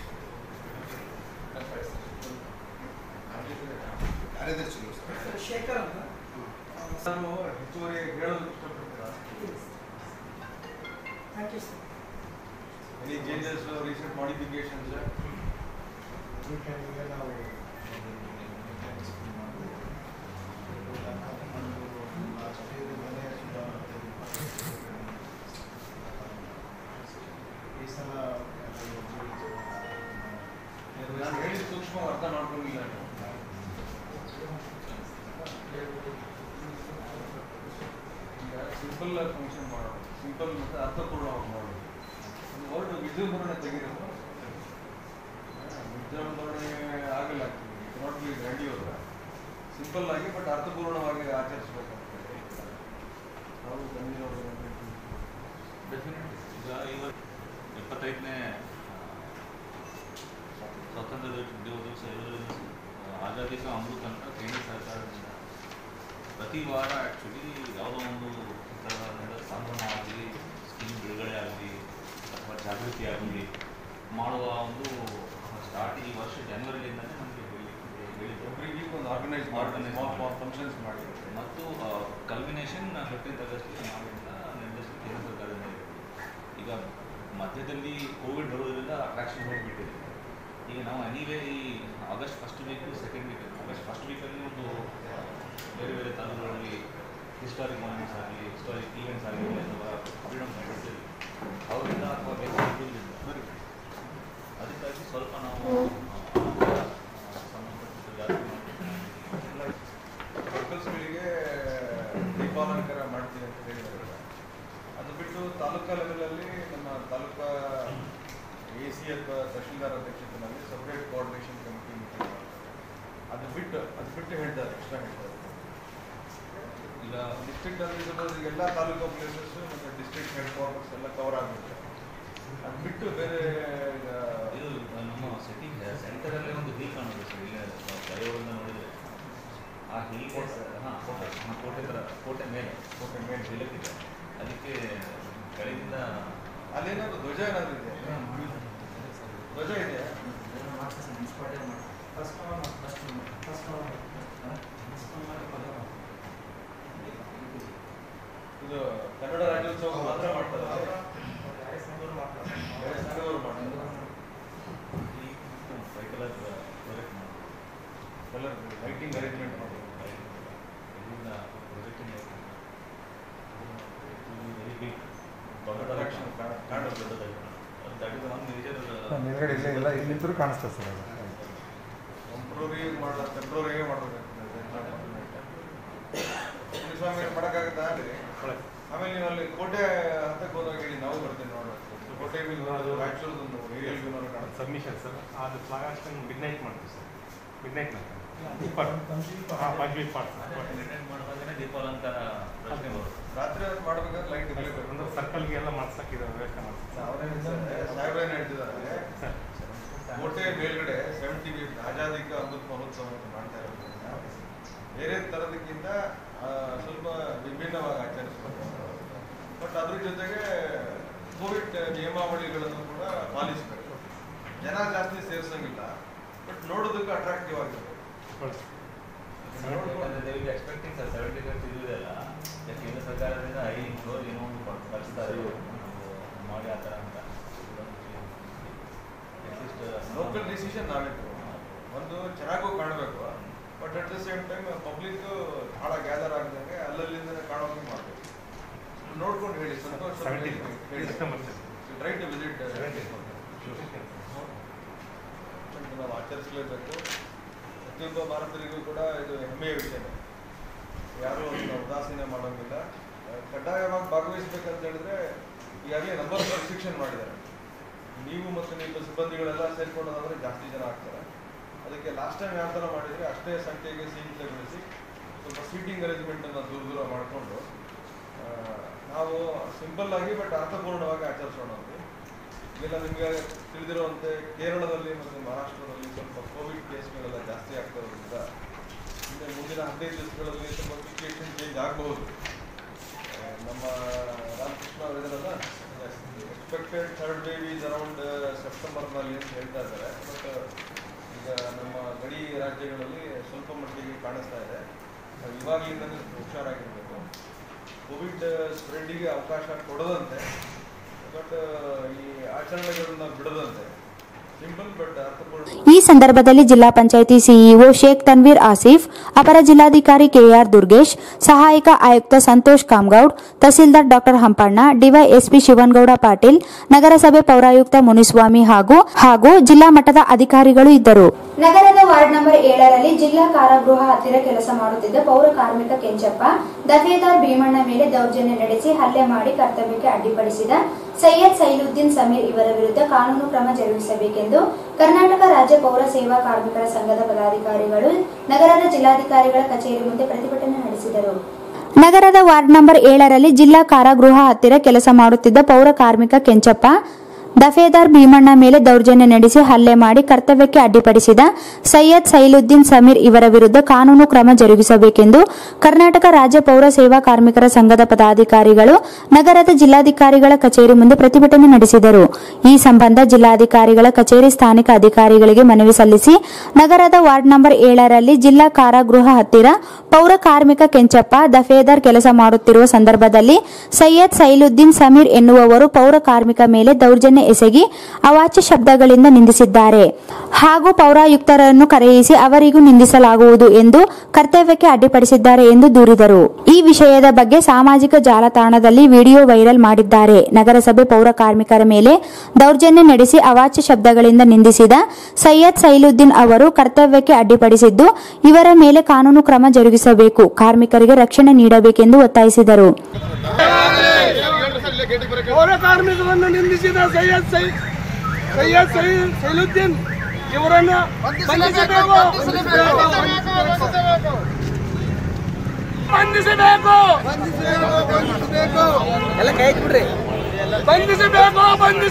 S7: ಕಾರ್ಯದರ್ಶಿಗಳು
S8: ಶೇಖರ್ ಅಂತ ನಾನು ಹೆಚ್ಚುವರಿ ಹೇಳೋದು ಇಷ್ಟಪಡ್ತೀರಾ? Any changes or recent modifications? ಈ ಸಲ ನಾನು ಹೇಳಿದ ಸೂಕ್ಷ್ಮ ಅರ್ಥ ಮಾಡ್ಕೊಂಡಿಲ್ಲ. ಈಗ ಸಿಂಪಲ್ ಆಗಿ ಫಂಕ್ಷನ್ ಮಾಡೋದು, ಸಿಂಪಲ್ ಮತ್ತು ಅರ್ಥಪೂರ್ಣವಾಗಿ ಮಾಡೋದು. ಒಂದು ವರ್ಡ್ ವಿಜೃಂಭಣೆ ತೆಗೆಯೋದು, ವಿಜೃಂಭಣೆ ಆಗಲ್ಲ, ನಾಟ್ ಬಿ ರೆಡಿಯೋದು. ಸಿಂಪಲ್ ಆಗಿ ಬಟ್ ಅರ್ಥಪೂರ್ಣವಾಗಿ ಆಚರಿಸಬೇಕಾಗ್ತದೆ. ನಾವು ಬಂದಿರೋದು
S9: ಡೆಫಿನೆಟ್ಲಿ ಈಗ 75ನೇ ಸ್ವಾತಂತ್ರ್ಯ ದಿವಸ ಆಜಾದಿ ಕಾ ಅಮೃತ್ ಅಂತ ಕೇಂದ್ರ ಸರ್ಕಾರದಿಂದ ಪ್ರತಿ ವಾರ ಆ್ಯಕ್ಚುಲಿ ಯಾವುದೋ ಒಂದು ಥರದ ಸಂಭ್ರಮ ಆಗಲಿ, ಸ್ಕೀಮ್ ಬಿಡುಗಡೆ ಆಗಲಿ ಅಥವಾ ಜಾಗೃತಿ ಆಗಲಿ ಮಾಡುವ ಒಂದು ಸ್ಟಾರ್ಟ್ ಈ ವರ್ಷ ಜನವರಿಯಿಂದಲೇ ನಮಗೆ ಹೇಳಿದ್ದು.
S8: ಒಬ್ಬರಿಗೆ ಒಂದು ಆರ್ಗನೈಸ್ ಫಂಕ್ಷನ್ಸ್ ಮಾಡಿ
S9: ಮತ್ತು ಕಲ್ಮಿನೇಷನ್ 15th ಆಗಸ್ಟ್ಗೆ ನಾವಿಂದ ನಿರ್ದೇಶನ ಕೇಂದ್ರ ಸರ್ಕಾರದಿಂದ ಇದೆ. ಈಗ ಮಧ್ಯದಲ್ಲಿ ಕೋವಿಡ್ ಬರೋದ್ರಿಂದ ಅಟ್ರಾಕ್ಷನ್ ಹೋಗಿಬಿಟ್ಟಿದೆ. ಈಗ ನಾವು ಎನಿವೇ ಈ August first week second week, August first ವೀಕಲ್ಲಿ ಒಂದು ಬೇರೆ ಬೇರೆ ತಾಲೂಕುಗಳಲ್ಲಿ ಹಿಸ್ಟಾರಿಕ್ ಮಾನ್ಯುಮೆಂಟ್ಸ್ ಆಗಲಿ, ಹಿಸ್ಟಾರಿಕ್ ಈವೆಂಟ್ಸ್ ಆಗಲಿ ಅಥವಾ ಫ್ರೀಡಮ್ ಫೈಟರ್ಸ್ ಅವರಿಂದ ಅಥವಾ ಗೆದ್ದಿದ್ದರಿಂದ ಅದಕ್ಕಾಗಿ ಸ್ವಲ್ಪ ನಾವು ಸಂಬಂಧಪಟ್ಟ ಜಾಸ್ತಿ
S8: ವರ್ಕರ್ಸ್ಗಳಿಗೆ ದೀಪಾಲಂಕಾರ ಮಾಡ್ತೀವಿ ಅಂತ ಹೇಳಿದ್ದಾರೆ. ಅದು ಬಿಟ್ಟು ತಾಲೂಕಾ ಲೆವೆಲಲ್ಲಿ ನಮ್ಮ ತಾಲೂಕಾ AC ಅಥವಾ ತಹಶೀಲ್ದಾರ್ ಅಧ್ಯಕ್ಷತೆಯಲ್ಲಿ ಸಪ್ರೇಟ್ ಕೋಆರ್ಡಿನೇಷನ್ ಕಮಿಟಿ ಮೀಟಿಂಗ್ ಮಾಡ್ತಾರೆ. ಅದು ಬಿಟ್ಟು ಹೇಳ್ತಾರೆ, ಎಕ್ಸ್ಟ್ರಾ ಹೇಳ್ತಾರೆ. ಈಗ ಡಿಸ್ಟ್ರಿಕ್ಟಲ್ಲಿ ಸಪೋಸ್ ಈಗ ಎಲ್ಲ ತಾಲೂಕು ಪ್ಲೇಸಸ್ ಮತ್ತು ಡಿಸ್ಟ್ರಿಕ್ಟ್ ಹೆಡ್ ಕ್ವಾರ್ಟರ್ಸ್ ಎಲ್ಲ ಕವರ್ ಆಗುತ್ತೆ. ಅದು ಬಿಟ್ಟು ಬೇರೆ ಈಗ
S9: ಇದು ನಮ್ಮ ಸಿಟಿ ಸೆಂಟರಲ್ಲೇ ಒಂದು ಹಿಲ್ ಕಾಣುತ್ತೆ ಸರ್. ಈಗ ಫ್ಲೈಓವರಿಂದ ನೋಡಿದರೆ ಆ ಹಿಲ್ ಕೋಟೆ ಮೇಲೆ ಹಿಲಕ್ಕಿದೆ. ಅದಕ್ಕೆ ಕೆಳಗಿಂದ
S8: ಅಲ್ಲೇನಾದ್ರು ಧ್ವಜ ಏನಾದ್ರು ಇದೆ? ಧ್ವಜ ಇದೆಯಾ? ಇದು ಕನ್ನಡ ರಾಜ್ಯೋತ್ಸವ ಮಾತ್ರ ಮಾಡ್ತಾರೆ, ಕಲರ್ ಲೈಟಿಂಗ್ ಅರೇಂಜ್ಮೆಂಟ್ ಮಾಡಿ
S10: ಇಲ್ಲಿಂದ ಕಾಣಿಸ್ತದೆ ಸರ್. ಅದು
S8: ಟೆಂಪ್ರರಿಗೆ ಮಾಡಬೇಕಾಗ್ತದೆ. ಸ್ವಾಮಿ ಮಾಡೋಕ್ಕಾಗುತ್ತಾ ಅಲ್ಲಿ? ಆಮೇಲೆ ನೀವು ಅಲ್ಲಿ ಕೋಟೆ ಹತ್ತಕ್ಕೆ ಹೋದಾಗ ಹೇಳಿ, ನಾವು ಬರ್ತೀನಿ ನೋಡೋದು. ಕೋಟೆ ಮೇಲೆ ನೋಡೋದು, ರಾಯಚೂರದೊಂದು ಏರಿಯಲ್ ವ್ಯೂ ಕಾಣುತ್ತೆ.
S10: ಸಬ್ಮಿಷನ್ ಸರ್, ಅದು ಫ್ಲಾಗ್ ಹಾಕ್ಸ್ಕೊಂಡು ಮಿಡ್ ನೈಟ್ ಮಾಡ್ತೀವಿ ಸರ್. ಮಿಡ್ ನೈಟ್
S9: ದೀಪಾಲಂಕಾರ
S8: ರಾತ್ರಿ ಮಾಡ್ಬೇಕಾದ್ರೆ ಲೈಟ್ ಇರಬೇಕು.
S10: ಅಂದ್ರೆ ಸರ್ಕಲ್ಗೆ ಎಲ್ಲ ಮಾಡ್ಸಕ್ಕೆ ಇದು ವ್ಯವಸ್ಥೆ ಮಾಡ್ತೀವಿ.
S8: ಸಾಹೇಬ್ರೇನು ಹೇಳ್ತಿದ್ದಾರೆ, ಕೋಟೆ ಮೇಲ್ಗಡೆ 75 ಆಜಾದಿ ಕಾ ಅಮೃತ್ ಮಹೋತ್ಸವ ಅಂತ ಮಾಡ್ತಾ ಇರೋದ್ರಿಂದ ಬೇರೆ ಥರದಕ್ಕಿಂತ ಸ್ವಲ್ಪ ವಿಭಿನ್ನವಾಗಿ ಆಚರಿಸಬೇಕು. ಬಟ್ ಅದ್ರ ಜೊತೆಗೆ ಕೋವಿಡ್ ನಿಯಮಾವಳಿಗಳನ್ನು ಕೂಡ ಪಾಲಿಸಬೇಕು. ಜನ ಜಾಸ್ತಿ ಸೇರಿಸಂಗಿಲ್ಲ, ಬಟ್ ನೋಡೋದಕ್ಕೆ ಅಟ್ರಾಕ್ಟಿವ್ ಆಗಿರ್ಬೇಕು.
S9: ಎಕ್ಸ್ಪೆಕ್ಟಿಂಗ್ ಸರ್ 75 ಇರುವುದಲ್ಲ, ಕೇಂದ್ರ ಸರ್ಕಾರದಿಂದ 500 ಏನೋ ಒಂದು ಕಳಿಸ್ತಾರೆ ಮಾಡಿ ಆ ಥರ ಅಂತ.
S8: ಲೋಕಲ್ ಡಿಸಿಷನ್ ನಾವೇ ಒಂದು ಚೆನ್ನಾಗೂ ಕಾಣಬೇಕು, but at the same time public ಭಾಳ ಗ್ಯಾದರ್ ಆಗದಂಗೆ ಅಲ್ಲಲ್ಲಿಂದನೇ ಕಾಣೋಕೆ ಮಾಡಬೇಕು. ನೋಡ್ಕೊಂಡು ಹೇಳಿ, ಸಂತೋಷ ಟ್ರೈ ಟು ವಿಸಿಟ್. ನಾವು ಆಚರಿಸಲೇಬೇಕು. ಪ್ರತಿಯೊಬ್ಬ ಭಾರತೀಯರಿಗೂ ಕೂಡ ಇದು ಹೆಮ್ಮೆಯ ವಿಷಯನೇ. ಯಾರೂ ಅದನ್ನು ಉದಾಸೀನ ಮಾಡೋಂಗಿಲ್ಲ. ಕಡ್ಡಾಯವಾಗಿ ಭಾಗವಹಿಸಬೇಕಂತ ಹೇಳಿದ್ರೆ ಈಗಾಗಲೇ ನಂಬರ್ ರಿಸ್ಟ್ರಿಕ್ಷನ್ ಮಾಡಿದ್ದಾರೆ. ನೀವು ಮತ್ತು ನಿಮ್ಮ ಸಿಬ್ಬಂದಿಗಳೆಲ್ಲ ಸೇರ್ಕೊಂಡೋದಾದರೆ ಜಾಸ್ತಿ ಜನ ಆಗ್ತಾರೆ. ಅದಕ್ಕೆ ಲಾಸ್ಟ್ ಟೈಮ್ ಯಾವ ಥರ ಮಾಡಿದರೆ ಅಷ್ಟೇ ಸಂಖ್ಯೆಗೆ ಸೀಮಿತಗೊಳಿಸಿ ಸ್ವಲ್ಪ ಸೀಟಿಂಗ್ ಅರೇಂಜ್ಮೆಂಟನ್ನು ದೂರ ಮಾಡಿಕೊಂಡು ನಾವು ಸಿಂಪಲ್ ಆಗಿ ಬಟ್ ಅರ್ಥಪೂರ್ಣವಾಗಿ ಆಚರಿಸೋಣ ಅಂತ. ಇವೆಲ್ಲ ನಿಮಗೆ ತಿಳಿದಿರುವಂತೆ ಕೇರಳದಲ್ಲಿ ಮತ್ತು ಮಹಾರಾಷ್ಟ್ರದಲ್ಲಿ ಸ್ವಲ್ಪ ಕೋವಿಡ್ ಕೇಸ್ಗಳೆಲ್ಲ ಜಾಸ್ತಿ ಆಗ್ತಾ ಇರೋದ್ರಿಂದ ಮುಂದಿನ 15 ದಿವಸಗಳಲ್ಲಿ ಸ್ವಲ್ಪ ಸಿಚುವೇಶನ್ ಚೇಂಜ್ ಆಗಬಹುದು. ನಮ್ಮ ರಾಮಕೃಷ್ಣ ಅವರಿದಾರಲ್ಲ, expected third wave is around ಸೆಪ್ಟೆಂಬರ್ನಲ್ಲಿ ಅಂತ ಹೇಳ್ತಾ ಇದ್ದಾರೆ. ಬಟ್ ಈಗ ನಮ್ಮ ಗಡಿ ರಾಜ್ಯಗಳಲ್ಲಿ ಸ್ವಲ್ಪ ಮಟ್ಟಿಗೆ ಕಾಣಿಸ್ತಾ ಇದೆ. ನಾವು ಇವಾಗಲಿಂದಲೇ ಹುಷಾರಾಗಿರಬೇಕು. ಕೋವಿಡ್ ಸ್ಪ್ರೆಡ್ಡಿಗೆ ಅವಕಾಶ ಕೊಡದಂತೆ, ಬಟ್ ಈ ಆಚರಣೆಗಳನ್ನ ಬಿಡದಂತೆ ಸಿಂಪಲ್ ಬಟ್ ಅರ್ಥಪೂರ್ಣ.
S6: ಈ ಸಂದರ್ಭದಲ್ಲಿ ಜಿಲ್ಲಾ ಪಂಚಾಯಿತಿ ಸಿಇಒ ಶೇಖ್ ತನ್ವೀರ್ ಆಸಿಫ್, ಅಪರ ಜಿಲ್ಲಾಧಿಕಾರಿ ಕೆಆರ್ ದುರ್ಗೇಶ್, ಸಹಾಯಕ ಆಯುಕ್ತ ಸಂತೋಷ್ ಕಾಮಗೌಡ್, ತಹಸೀಲ್ದಾರ್ ಡಾಕ್ಟರ್ ಹಂಪಣ್ಣ, ಡಿವೈಎಸ್ಪಿ ಶಿವನಗೌಡ ಪಾಟೀಲ್, ನಗರಸಭೆ ಪೌರಾಯುಕ್ತ ಮುನಿಸ್ವಾಮಿ ಹಾಗೂ ಜಿಲ್ಲಾ ಮಟ್ಟದ ಅಧಿಕಾರಿಗಳು ಇದ್ದರು.
S1: ನಗರದ ವಾರ್ಡ್ ನಂಬರ್ 7ರಲ್ಲಿ ಜಿಲ್ಲಾ ಕಾರಾಗೃಹ ಹತ್ತಿರ ಕೆಲಸ ಮಾಡುತ್ತಿದ್ದ ಪೌರ ಕಾರ್ಮಿಕ ಕೆಂಚಪ್ಪ ದಫೇದಾರ್ ಭೀಮಣ್ಣ ಮೇಲೆ ದೌರ್ಜನ್ಯ ನಡೆಸಿ ಹಲ್ಲೆ ಮಾಡಿ ಕರ್ತವ್ಯಕ್ಕೆ ಅಡ್ಡಿಪಡಿಸಿದ ಸೈಯದ್ ಸೈಲುದ್ದೀನ್ ಸಮೀರ್ ಇವರ ವಿರುದ್ಧ ಕಾನೂನು ಕ್ರಮ ಜರುಗಿಸಬೇಕೆಂದು ಕರ್ನಾಟಕ ರಾಜ್ಯ ಪೌರ ಸೇವಾ ಕಾರ್ಮಿಕರ ಸಂಘದ ಪದಾಧಿಕಾರಿಗಳು ನಗರದ ಜಿಲ್ಲಾಧಿಕಾರಿಗಳ ಕಚೇರಿ ಮುಂದೆ ಪ್ರತಿಭಟನೆ ನಡೆಸಿದರು.
S6: ನಗರದ ವಾರ್ಡ್ ನಂಬರ್ 7ರಲ್ಲಿ ಜಿಲ್ಲಾ ಕಾರಾಗೃಹ ಹತ್ತಿರ ಕೆಲಸ ಮಾಡುತ್ತಿದ್ದ ಪೌರ ಕಾರ್ಮಿಕ ಕೆಂಚಪ್ಪ ದಫೇದಾರ್ ಭೀಮಣ್ಣ ಮೇಲೆ ದೌರ್ಜನ್ಯ ನಡೆಸಿ ಹಲ್ಲೆ ಮಾಡಿ ಕರ್ತವ್ಯಕ್ಕೆ ಅಡ್ಡಿಪಡಿಸಿದ ಸೈಯದ್ ಸೈಲುದ್ದೀನ್ ಸಮೀರ್ ಇವರ ವಿರುದ್ಧ ಕಾನೂನು ಕ್ರಮ ಜರುಗಿಸಬೇಕೆಂದು ಕರ್ನಾಟಕ ರಾಜ್ಯ ಪೌರ ಸೇವಾ ಕಾರ್ಮಿಕರ ಸಂಘದ ಪದಾಧಿಕಾರಿಗಳು ನಗರದ ಜಿಲ್ಲಾಧಿಕಾರಿಗಳ ಕಚೇರಿ ಮುಂದೆ ಪ್ರತಿಭಟನೆ ನಡೆಸಿದರು. ಈ ಸಂಬಂಧ ಜಿಲ್ಲಾಧಿಕಾರಿಗಳ ಕಚೇರಿ ಸ್ಥಾನಿಕ ಅಧಿಕಾರಿಗಳಿಗೆ ಮನವಿ ಸಲ್ಲಿಸಿ ನಗರದ ವಾರ್ಡ್ ನಂಬರ್ 7ರಲ್ಲಿ ಜಿಲ್ಲಾ ಕಾರಾಗೃಹ ಹತ್ತಿರ ಪೌರ ಕಾರ್ಮಿಕ ಕೆಂಚಪ್ಪ ದಫೇದಾರ್ ಕೆಲಸ ಮಾಡುತ್ತಿರುವ ಸಂದರ್ಭದಲ್ಲಿ ಸೈಯದ್ ಸೈಲುದ್ದೀನ್ ಸಮೀರ್ ಎನ್ನುವವರು ಪೌರ ಕಾರ್ಮಿಕ ಮೇಲೆ ದೌರ್ಜನ್ಯ ಎಸಗಿ ಅವಾಚ್ಯ ಶಬ್ದಗಳಿಂದ ನಿಂದಿಸಿದ್ದಾರೆ ಹಾಗೂ ಪೌರಾಯುಕ್ತರನ್ನು ಕರೆಯಿಸಿ ಅವರಿಗೂ ನಿಂದಿಸಲಾಗುವುದು ಎಂದು ಕರ್ತವ್ಯಕ್ಕೆ ಅಡ್ಡಿಪಡಿಸಿದ್ದಾರೆ ಎಂದು ದೂರಿದರು. ಈ ವಿಷಯದ ಬಗ್ಗೆ ಸಾಮಾಜಿಕ ಜಾಲತಾಣದಲ್ಲಿ ವಿಡಿಯೋ ವೈರಲ್ ಮಾಡಿದ್ದಾರೆ. ನಗರಸಭೆ ಪೌರ ಕಾರ್ಮಿಕರ ಮೇಲೆ ದೌರ್ಜನ್ಯ ನಡೆಸಿ ಅವಾಚ್ಯ ಶಬ್ದಗಳಿಂದ ನಿಂದಿಸಿದ ಸೈಯದ್ ಸೈಲುದ್ದೀನ್ ಅವರು ಕರ್ತವ್ಯಕ್ಕೆ ಅಡ್ಡಿಪಡಿಸಿದ್ದು ಇವರ ಮೇಲೆ ಕಾನೂನು ಕ್ರಮ ಜರುಗಿಸಬೇಕು, ಕಾರ್ಮಿಕರಿಗೆ ರಕ್ಷಣೆ ನೀಡಬೇಕೆಂದು ಒತ್ತಾಯಿಸಿದರು.
S11: ಪೌರ ಕಾರ್ಮಿಕರನ್ನು ನಿಂದಿಸಿದ ಸೈಯದ್ ಸೈಲುದ್ದೀನ್ ಇವರನ್ನು ಬಂಧಿಸಬೇಕು. ಎಲ್ಲ ಕೈ ಬಿಡ್ರಿ. ಬಂಧಿಸಬೇಕು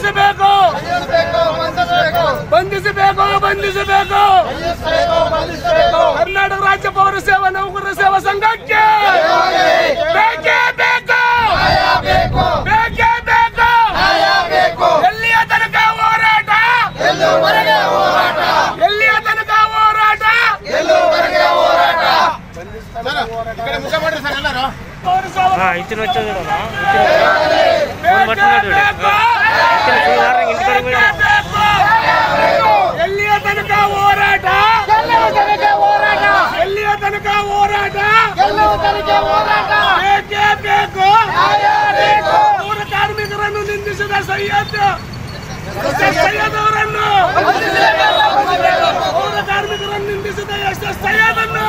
S11: ಕರ್ನಾಟಕ ರಾಜ್ಯ ಪೌರ ಸೇವಾ ನೌಕರರ ಸೇವಾ ಸಂಘಕ್ಕೆ ಬೇಕೇ ಬೇಕು. ಎಲ್ಲಿಯ ತನಕ ಹೋರಾಟ? ಎಲ್ಲಿಯ ತನಕ ಹೋರಾಟ? ಎಲ್ಲಿಯ ತನಕ ಹೋರಾಟ? ಎಲ್ಲಿಯ ತನಕ ಹೋರಾಟ? ಬೇಕೇ ಬೇಕು. ಪೌರ ಕಾರ್ಮಿಕರನ್ನು ನಿಂದಿಸಿದ ಸೈಯದ್ ಅವರನ್ನು, ಪೌರ ಕಾರ್ಮಿಕರನ್ನು ನಿಂದಿಸಿದ ಸೈಯದ್ ಅನ್ನು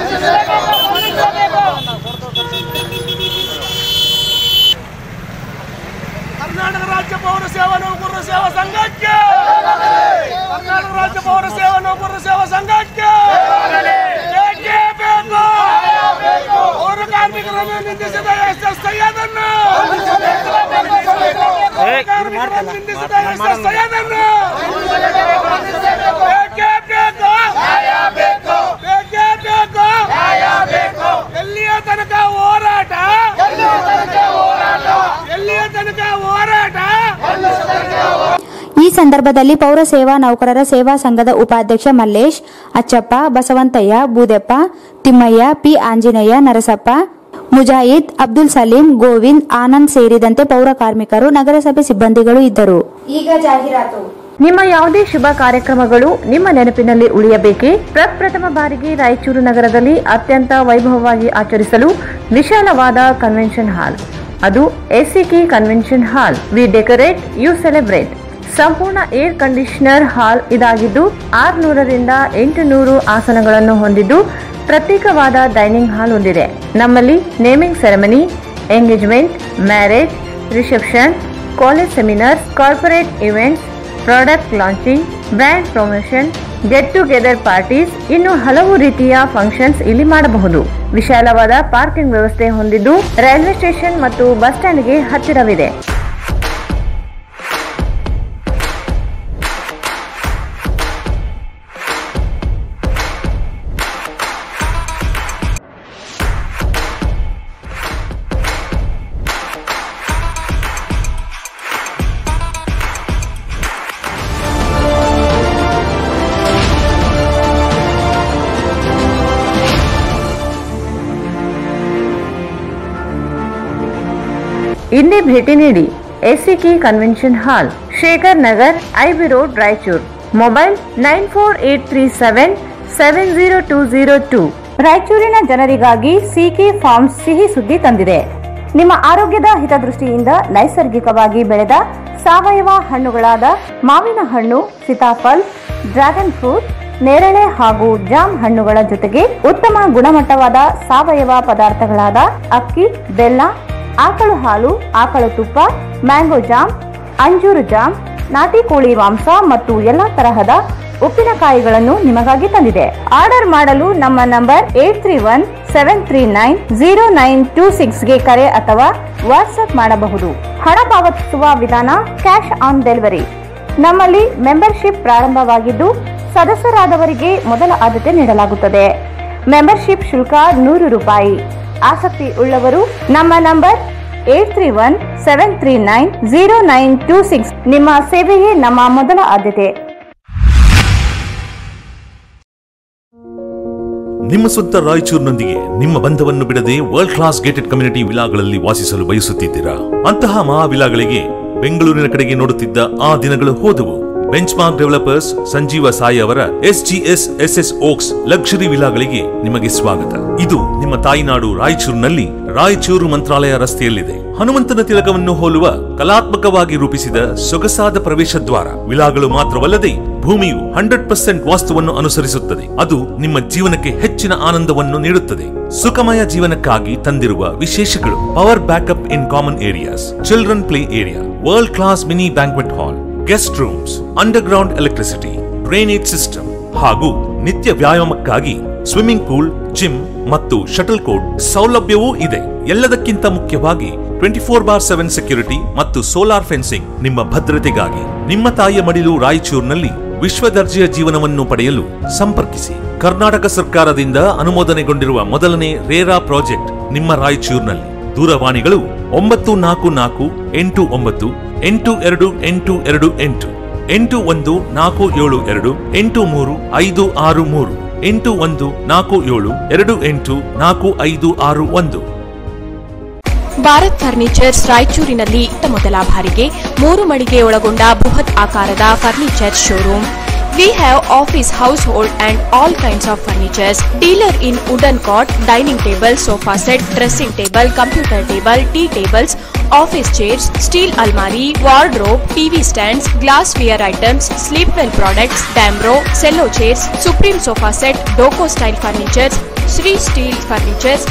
S11: ಕರ್ನಾಟಕ ರಾಜ್ಯ ಪೌರ ಸೇವಾ ನೌಕರರ ಸೇವಾ ಸಂಘಕ್ಕೆ, ಕರ್ನಾಟಕ ರಾಜ್ಯ ಪೌರ ಸೇವಾ ನೌಕರರ ಸೇವಾ ಸಂಘಕ್ಕೆ ಬೇಕೇ ಬೇಕು. ಪೌರ ಕಾರ್ಮಿಕರನ್ನು ನಿಂದಿಸಿದ ಸೈಯದ್ ಅನ್ನು, ನಿಂದಿಸಿದ ಸೈಯದ್ ಅನ್ನು ಬೇಕೇ ಬೇಕು. ಎಲ್ಲಿಯ ತನಕ ಹೋರಾಟ? ಎಲ್ಲಿಯ ತನಕ ಹೋರಾಟ?
S6: ಈ ಸಂದರ್ಭದಲ್ಲಿ ಪೌರ ಸೇವಾ ನೌಕರರ ಸೇವಾ ಸಂಘದ ಉಪಾಧ್ಯಕ್ಷ ಮಲ್ಲೇಶ್, ಅಚ್ಚಪ್ಪ, ಬಸವಂತಯ್ಯ, ಬೂದೆಪ್ಪ, ತಿಮ್ಮಯ್ಯ, ಪಿ ಆಂಜನೇಯ, ನರಸಪ್ಪ, ಮುಜಾಹಿದ್, ಅಬ್ದುಲ್ ಸಲೀಂ, ಗೋವಿಂದ್, ಆನಂದ್ ಸೇರಿದಂತೆ ಪೌರ ಕಾರ್ಮಿಕರು, ನಗರಸಭೆ ಸಿಬ್ಬಂದಿಗಳು ಇದ್ದರು.
S1: ಈಗ ಜಾಹೀರಾತು.
S2: ನಿಮ್ಮ ಯಾವುದೇ ಶುಭ ಕಾರ್ಯಕ್ರಮಗಳು ನಿಮ್ಮ ನೆನಪಿನಲ್ಲಿ ಉಳಿಯಬೇಕೇ? ಪ್ರಪ್ರಥಮ ಬಾರಿಗೆ ರಾಯಚೂರು ನಗರದಲ್ಲಿ ಅತ್ಯಂತ ವೈಭವವಾಗಿ ಆಚರಿಸಲು ವಿಶಾಲವಾದ ಕನ್ವೆನ್ಷನ್ ಹಾಲ್, ಅದು SCK convention hall. We decorate, you celebrate. ಸಂಪೂರ್ಣ ಏರ್ ಕಂಡೀಷನರ್ ಹಾಲ್ ಇದಾಗಿದ್ದು 600 ರಿಂದ 800 ಆಸನಗಳನ್ನು ಹೊಂದಿದ್ದು ಪ್ರತ್ಯೇಕವಾದ ಡೈನಿಂಗ್ ಹಾಲ್ ಹೊಂದಿದೆ. ನಮ್ಮಲ್ಲಿ naming ceremony, engagement, marriage, reception, college seminars, corporate events, product launching, brand promotion, get together parties, ಇನ್ನು ಹಲವು ರೀತಿಯ ಫಂಕ್ಷನ್ಸ್ ಇಲ್ಲಿ ಮಾಡಬಹುದು. ವಿಶಾಲವಾದ ಪಾರ್ಕಿಂಗ್ ವ್ಯವಸ್ಥೆ ಹೊಂದಿದ್ದು ರೈಲ್ವೆ ಸ್ಟೇಷನ್ ಮತ್ತು ಬಸ್ ಸ್ಟ್ಯಾಂಡ್ಗೆ ಹತ್ತಿರವಿದೆ. ಇಂದೇ ಭೇಟಿ ನೀಡಿ SCK convention hall, Shekhar Nagar, IB road, Raichur. Mobile 9483770202. ರಾಯಚೂರಿನ ಜನರಿಗಾಗಿ ಸಿಕೆ ಫಾರ್ಮ್ಸ್ ಸಿಹಿ ಸುದ್ದಿ ತಂದಿದೆ. ನಿಮ್ಮ ಆರೋಗ್ಯದ ಹಿತದೃಷ್ಟಿಯಿಂದ ನೈಸರ್ಗಿಕವಾಗಿ ಬೆಳೆದ ಸಾವಯವ ಹಣ್ಣುಗಳಾದ ಮಾವಿನ ಹಣ್ಣು, ಸೀತಾಫಲ್, ಡ್ರ್ಯಾಗನ್ ಫ್ರೂಟ್, ನೇರಳೆ ಹಾಗೂ ಜಾಮ್ ಹಣ್ಣುಗಳ ಜೊತೆಗೆ ಉತ್ತಮ ಗುಣಮಟ್ಟವಾದ ಸಾವಯವ ಪದಾರ್ಥಗಳಾದ ಅಕ್ಕಿ, ಬೆಲ್ಲ, ಆಕಳು ಹಾಲು, ಆಕಳು ತುಪ್ಪ, ಮ್ಯಾಂಗೋ ಜಾಮ್, ಅಂಜೂರು ಜಾಮ್, ನಾಟಿ ಕೋಳಿ ಮಾಂಸ ಮತ್ತು ಎಲ್ಲಾ ತರಹದ ಉಪ್ಪಿನಕಾಯಿಗಳನ್ನು ನಿಮಗಾಗಿ ತಂದಿದೆ. ಆರ್ಡರ್ ಮಾಡಲು ನಮ್ಮ ನಂಬರ್ 8317390926ಗೆ ಕರೆ ಅಥವಾ ವಾಟ್ಸ್ಆಪ್ ಮಾಡಬಹುದು. ಹಣ ಪಾವತಿಸುವ ವಿಧಾನ ಕ್ಯಾಶ್ ಆನ್ ಡೆಲಿವರಿ. ನಮ್ಮಲ್ಲಿ ಮೆಂಬರ್ಶಿಪ್ ಪ್ರಾರಂಭವಾಗಿದ್ದು ಸದಸ್ಯರಾದವರಿಗೆ ಮೊದಲ ಆದ್ಯತೆ ನೀಡಲಾಗುತ್ತದೆ. ಮೆಂಬರ್ಶಿಪ್ ಶುಲ್ಕ 100 ರೂಪಾಯಿ. ಆಸಕ್ತಿ ಉಳ್ಳವರು ನಮ್ಮ ನಂಬರ್ 8317390926. ನಿಮ್ಮ ಸೇವೆಯೇ ನಮ್ಮ ಮೊದಲ ಆದ್ಯತೆ.
S3: ನಿಮ್ಮ ಸ್ವಂತ ರಾಯಚೂರಿನೊಂದಿಗೆ ನಿಮ್ಮ ಬಂಧವನ್ನು ಬಿಡದೆ ವರ್ಲ್ಡ್ ಕ್ಲಾಸ್ ಗೇಟೆಡ್ ಕಮ್ಯುನಿಟಿ ವಿಲಾಗಳಲ್ಲಿ ವಾಸಿಸಲು ಬಯಸುತ್ತಿದ್ದೀರಾ? ಅಂತಹ ಮಹಾವಿಲಾಗಳಿಗೆ ಬೆಂಗಳೂರಿನ ಕಡೆಗೆ ನೋಡುತ್ತಿದ್ದ ಆ ದಿನಗಳು ಹೋದವು. Benchmark developers Sanjeeva Sai ಅವರ SGS SS ಓಕ್ಸ್ ಲಕ್ಸುರಿ ವಿಲಾಗಳಿಗೆ ನಿಮಗೆ ಸ್ವಾಗತ. ಇದು ನಿಮ್ಮ ತಾಯಿನಾಡು ರಾಯಚೂರಿನಲ್ಲಿ ರಾಯಚೂರು ಮಂತ್ರಾಲಯ ರಸ್ತೆಯಲ್ಲಿದೆ. ಹನುಮಂತನ ತಿಲಕವನ್ನು ಹೋಲುವ ಕಲಾತ್ಮಕವಾಗಿ ರೂಪಿಸಿದ ಸೊಗಸಾದ ಪ್ರವೇಶ ದ್ವಾರ. ವಿಲಾಗಳು ಮಾತ್ರವಲ್ಲದೆ ಭೂಮಿಯು 100% ವಾಸ್ತುವನ್ನು ಅನುಸರಿಸುತ್ತದೆ. ಅದು ನಿಮ್ಮ ಜೀವನಕ್ಕೆ ಹೆಚ್ಚಿನ ಆನಂದವನ್ನು ನೀಡುತ್ತದೆ. ಸುಖಮಯ ಜೀವನಕ್ಕಾಗಿ ತಂದಿರುವ ವಿಶೇಷಗಳು: power backup in common areas, children play area, world class mini banquet hall, guest rooms, underground electricity, drainage system ಹಾಗೂ ನಿತ್ಯ ವ್ಯಾಯಾಮಕ್ಕಾಗಿ ಸ್ವಿಮ್ಮಿಂಗ್ ಪೂಲ್, ಜಿಮ್ ಮತ್ತು ಶಟಲ್ ಕೋರ್ಟ್ ಸೌಲಭ್ಯವೂ ಇದೆ. ಎಲ್ಲದಕ್ಕಿಂತ ಮುಖ್ಯವಾಗಿ 24/7 ಸೆಕ್ಯೂರಿಟಿ ಮತ್ತು ಸೋಲಾರ್ ಫೆನ್ಸಿಂಗ್ ನಿಮ್ಮ ಭದ್ರತೆಗಾಗಿ. ನಿಮ್ಮ ತಾಯಿಯ ಮಡಿಲು ರಾಯಚೂರಿನಲ್ಲಿ ವಿಶ್ವ ದರ್ಜೆಯ ಜೀವನವನ್ನು ಪಡೆಯಲು ಸಂಪರ್ಕಿಸಿ. ಕರ್ನಾಟಕ ಸರ್ಕಾರದಿಂದ ಅನುಮೋದನೆಗೊಂಡಿರುವ ಮೊದಲನೇ ರೇರಾ ಪ್ರಾಜೆಕ್ಟ್ ನಿಮ್ಮ ರಾಯಚೂರಿನಲ್ಲಿ. ದೂರವಾಣಿಗಳು 949898282828 8147283563 8147284561.
S4: ಭಾರತ್ ಫರ್ನಿಚರ್ಸ್ ರಾಯಚೂರಿನಲ್ಲಿ ಮೊದಲ ಬಾರಿಗೆ 3 ಮಳಿಗೆ ಒಳಗೊಂಡ ಬೃಹತ್ ಆಕಾರದ furniture showroom. We have office, household and all kinds of furnitures. Dealer in wooden cot, dining table, sofa set, dressing table, computer table, tea tables, office chairs, steel almari, wardrobe, TV stands, glassware items, sleepwell products, Damro, cello chairs, Supreme sofa set, Doco style furnitures, Sri steel furnitures.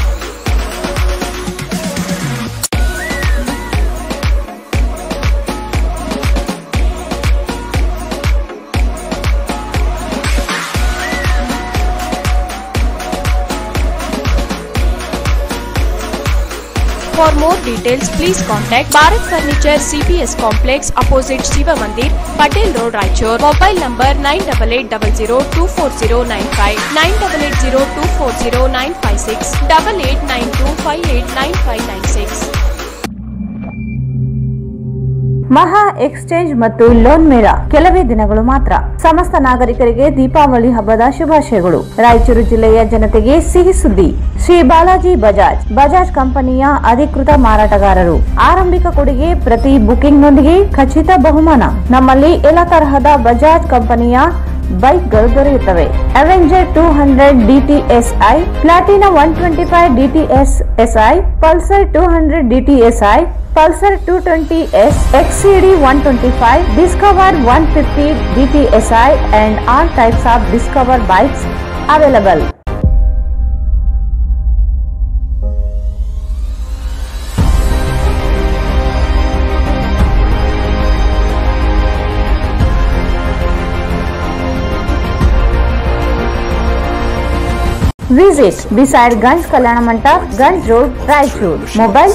S4: For more details, please contact Bharat Furniture CPS Complex opposite Shiva Mandir, Patel Road, Raichur. Mobile number 9880240959, 9880240956, 8892589596.
S2: ಮಹಾ ಎಕ್ಸ್ಚೇಂಜ್ ಮತ್ತು ಲೋನ್ ಮೇಳ ಕೆಲವೇ ದಿನಗಳು ಮಾತ್ರ. ಸಮಸ್ತ ನಾಗರಿಕರಿಗೆ ದೀಪಾವಳಿ ಹಬ್ಬದ ಶುಭಾಶಯಗಳು. ರಾಯಚೂರು ಜಿಲ್ಲೆಯ ಜನತೆಗೆ ಸಿಹಿ ಸುದ್ದಿ. ಶ್ರೀ ಬಾಲಾಜಿ ಬಜಾಜ್ ಕಂಪನಿಯ ಅಧಿಕೃತ ಮಾರಾಟಗಾರರು. ಆರಂಭಿಕ ಕೊಡುಗೆ ಪ್ರತಿ ಬುಕಿಂಗ್ನೊಂದಿಗೆ ಖಚಿತ ಬಹುಮಾನ. ನಮ್ಮಲ್ಲಿ ಎಲ್ಲ ತರಹದ ಬಜಾಜ್ ಕಂಪನಿಯ ಬೈಕ್ಗಳು ದೊರೆಯುತ್ತವೆ. Avenger 200 DTSI, Platina 125 DTSI, Pulsar 200 DTSI, Pulsar 220S, XCD 125, Discover 150 DTSI and all types of Discover bikes available. Visit beside Ganj Kalyana Mandap, Ganj Road, Raichur. Mobile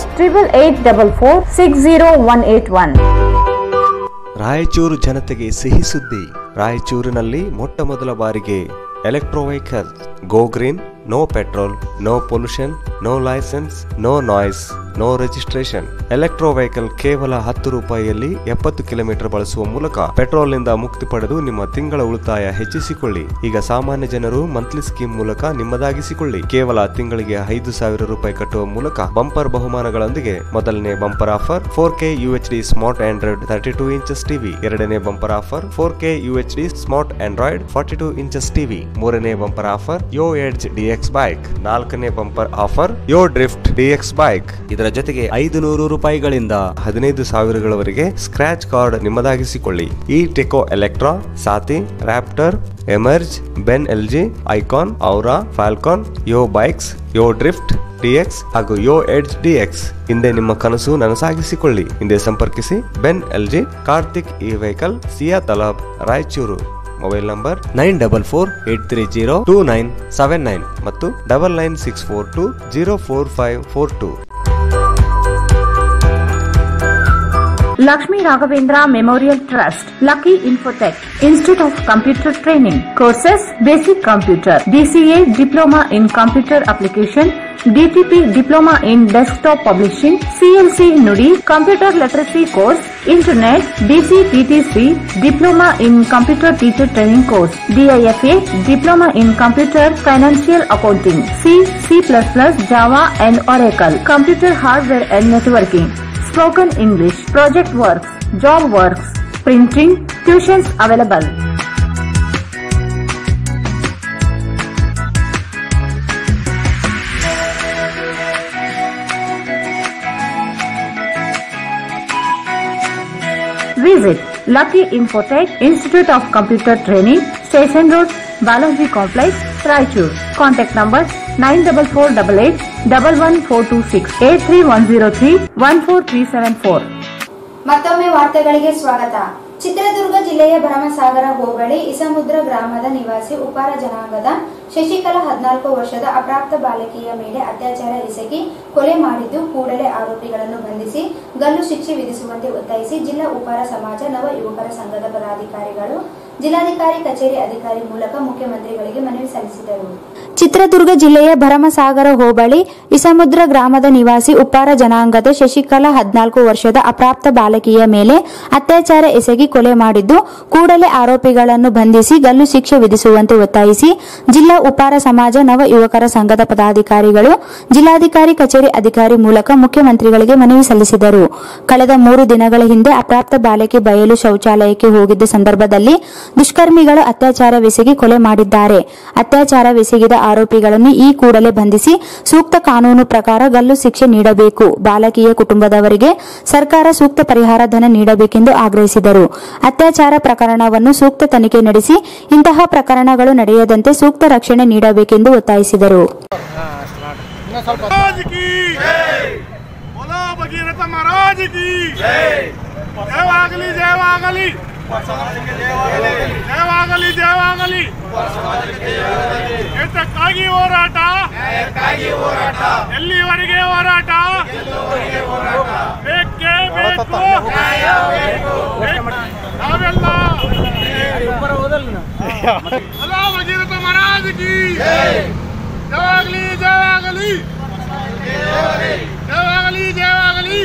S2: 8844460181.
S5: Raichur ಜನತೆಗೆ ಸಿಹಿ ಸುದ್ದಿ. ರಾಯಚೂರಿನಲ್ಲಿ ಮೊಟ್ಟ ಮೊದಲ ಬಾರಿಗೆ electro vehicle go green no petrol, no pollution, no licence, no noise, no registration. Electro vehicle ಕೇವಲ 10 ರೂಪಾಯಿಯಲ್ಲಿ 70 ಕಿಲೋಮೀಟರ್ ಬಳಸುವ ಮೂಲಕ ಪೆಟ್ರೋಲ್ನಿಂದ ಮುಕ್ತಿ ಪಡೆದು ನಿಮ್ಮ ತಿಂಗಳ ಉಳಿತಾಯ ಹೆಚ್ಚಿಸಿಕೊಳ್ಳಿ. ಈಗ ಸಾಮಾನ್ಯ ಜನರು ಮಂತ್ಲಿ ಸ್ಕೀಮ್ ಮೂಲಕ ನಿಮ್ಮದಾಗಿಸಿಕೊಳ್ಳಿ. ಕೇವಲ ತಿಂಗಳಿಗೆ 5,000 ರೂಪಾಯಿ ಕಟ್ಟುವ ಮೂಲಕ ಬಂಪರ್ ಬಹುಮಾನಗಳೊಂದಿಗೆ ಮೊದಲನೇ bumper offer 4K UHD smart Android 32 inches TV. ಎರಡನೇ bumper offer 4K UHD smart Android 42 inches TV. ಮೂರನೇ bumper offer Yo Edge DX bike. ನಾಲ್ಕನೇ bumper offer Yo Drift DX bike. ಇದರ ಜೊತೆಗೆ 500 ರೂಪಾಯಿಗಳಿಂದ 15,000ಗಳವರೆಗೆ ಸ್ಕ್ರಾಚ್ ಕಾರ್ಡ್ ನಿಮ್ಮದಾಗಿಸಿಕೊಳ್ಳಿ. ಈ Techo Electra, Saathi, Raptor, Emerge, Ben LG, Icon, Aura, Falcon, Yo bikes, Yo Drift DX ಹಾಗೂ ಯೋ ಎಡ್ಜ್ DX. ಹಿಂದೆ ನಿಮ್ಮ ಕನಸು ನನಸಾಗಿಸಿಕೊಳ್ಳಿ. ಹಿಂದೆ ಸಂಪರ್ಕಿಸಿ Ben LG, Karthik E vehicle, Siya Talab, Raichur. Mobile number 9448302979 ಮತ್ತು 9964204542.
S2: Lakshmi Raghavendra Memorial Trust, Lucky Infotech, Institute of Computer Training. Courses: Basic Computer, DCA Diploma in Computer Application, DTP Diploma in Desktop Publishing, CLC Nudi, Computer Literacy Course, Internet, DCPTC, Diploma in Computer Teacher Training Course, DIFA, Diploma in Computer Financial Accounting, C, C++, Java and Oracle, Computer Hardware and Networking, Spoken English, Project Works, Job Works, Printing, Tuitions available. Visit Lucky Infotech, Institute of Computer Training, Station Road, Balaji Complex, Raichur. Contact number 9448811426 83103 14374.
S1: ಮತ್ತೊಮ್ಮೆ ವಾರ್ತೆಗಳಿಗೆ ಸ್ವಾಗತ. ಚಿತ್ರದುರ್ಗ ಜಿಲ್ಲೆಯ ಭರಮಸಾಗರ ಹೋಬಳಿ ಇಸಮುದ್ರ ಗ್ರಾಮದ ನಿವಾಸಿ ಉಪ್ಪಾರ ಜನಾಂಗದ ಶಶಿಕಲಾ 14 ವರ್ಷದ ಅಪ್ರಾಪ್ತ ಬಾಲಕಿಯ ಮೇಲೆ ಅತ್ಯಾಚಾರ ಎಸಗಿ ಕೊಲೆ ಮಾಡಿದ್ದು ಕೂಡಲೇ ಆರೋಪಿಗಳನ್ನು ಬಂಧಿಸಿ ಗಲ್ಲು ಶಿಕ್ಷೆ ವಿಧಿಸುವಂತೆ ಒತ್ತಾಯಿಸಿ ಜಿಲ್ಲಾ ಉಪ್ಪಾರ ಸಮಾಜ ನವ ಯುವಕರ ಸಂಘದ ಪದಾಧಿಕಾರಿಗಳು ಜಿಲ್ಲಾಧಿಕಾರಿ ಕಚೇರಿ ಅಧಿಕಾರಿ ಮೂಲಕ ಮುಖ್ಯಮಂತ್ರಿಗಳಿಗೆ ಮನವಿ ಸಲ್ಲಿಸಿದರು.
S6: ಚಿತ್ರದುರ್ಗ ಜಿಲ್ಲೆಯ ಭರಮಸಾಗರ ಹೋಬಳಿ ಇಸಮುದ್ರ ಗ್ರಾಮದ ನಿವಾಸಿ ಉಪ್ಪಾರ ಜನಾಂಗದ ಶಶಿಕಲಾ 14 ವರ್ಷದ ಅಪ್ರಾಪ್ತ ಬಾಲಕಿಯ ಮೇಲೆ ಅತ್ಯಾಚಾರ ಎಸಗಿ ಕೊಲೆ ಮಾಡಿದ್ದು ಕೂಡಲೇ ಆರೋಪಿಗಳನ್ನು ಬಂಧಿಸಿ ಗಲ್ಲು ಶಿಕ್ಷೆ ವಿಧಿಸುವಂತೆ ಒತ್ತಾಯಿಸಿ ಜಿಲ್ಲಾ ಉಪ್ಪಾರ ಸಮಾಜ ನವ ಯುವಕರ ಸಂಘದ ಪದಾಧಿಕಾರಿಗಳು ಜಿಲ್ಲಾಧಿಕಾರಿ ಕಚೇರಿ ಅಧಿಕಾರಿ ಮೂಲಕ ಮುಖ್ಯಮಂತ್ರಿಗಳಿಗೆ ಮನವಿ ಸಲ್ಲಿಸಿದರು. ಕಳೆದ 3 ದಿನಗಳ ಹಿಂದೆ ಅಪ್ರಾಪ್ತ ಬಾಲಕಿ ಬಯಲು ಶೌಚಾಲಯಕ್ಕೆ ಹೋಗಿದ್ದ ಸಂದರ್ಭದಲ್ಲಿ ದುಷ್ಕರ್ಮಿಗಳು ಅತ್ಯಾಚಾರವೆಸಗಿ ಕೊಲೆ ಮಾಡಿದ್ದಾರೆ. ಅತ್ಯಾಚಾರವೆಸಗಿದ ಆರೋಪಿಗಳನ್ನು ಈ ಕೂಡಲೇ ಬಂಧಿಸಿ ಸೂಕ್ತ ಕಾನೂನು ಪ್ರಕಾರ ಗಲ್ಲು ಶಿಕ್ಷೆ ನೀಡಬೇಕು. ಬಾಲಕಿಯ ಕುಟುಂಬದವರಿಗೆ ಸರ್ಕಾರ ಸೂಕ್ತ ಪರಿಹಾರ ಧನ ನೀಡಬೇಕೆಂದು ಆಗ್ರಹಿಸಿದರು. ಅತ್ಯಾಚಾರ ಪ್ರಕರಣವನ್ನು ಸೂಕ್ತ ತನಿಖೆ ನಡೆಸಿ ಇಂತಹ ಪ್ರಕರಣಗಳು ನಡೆಯದಂತೆ ಸೂಕ್ತ ರಕ್ಷಣೆ ನೀಡಬೇಕೆಂದು ಒತ್ತಾಯಿಸಿದರು.
S11: ಜಯವಾಗಲಿ ಜಯವಾಗಲಿ ಎಷ್ಟಕ್ಕಾಗಿ ಹೋರಾಟ, ಎಲ್ಲಿವರೆಗೆ ಹೋರಾಟ, ಬೇಕೇ ಬೇಕು ನಾವೆಲ್ಲ ಅಲಾ ಭಗೀರಥ ಮಹಾರಾಜ್ ಕಿ ಜಯವಾಗಲಿ ಜಯವಾಗಲಿ ಜಯವಾಗಲಿ ಜಯವಾಗಲಿ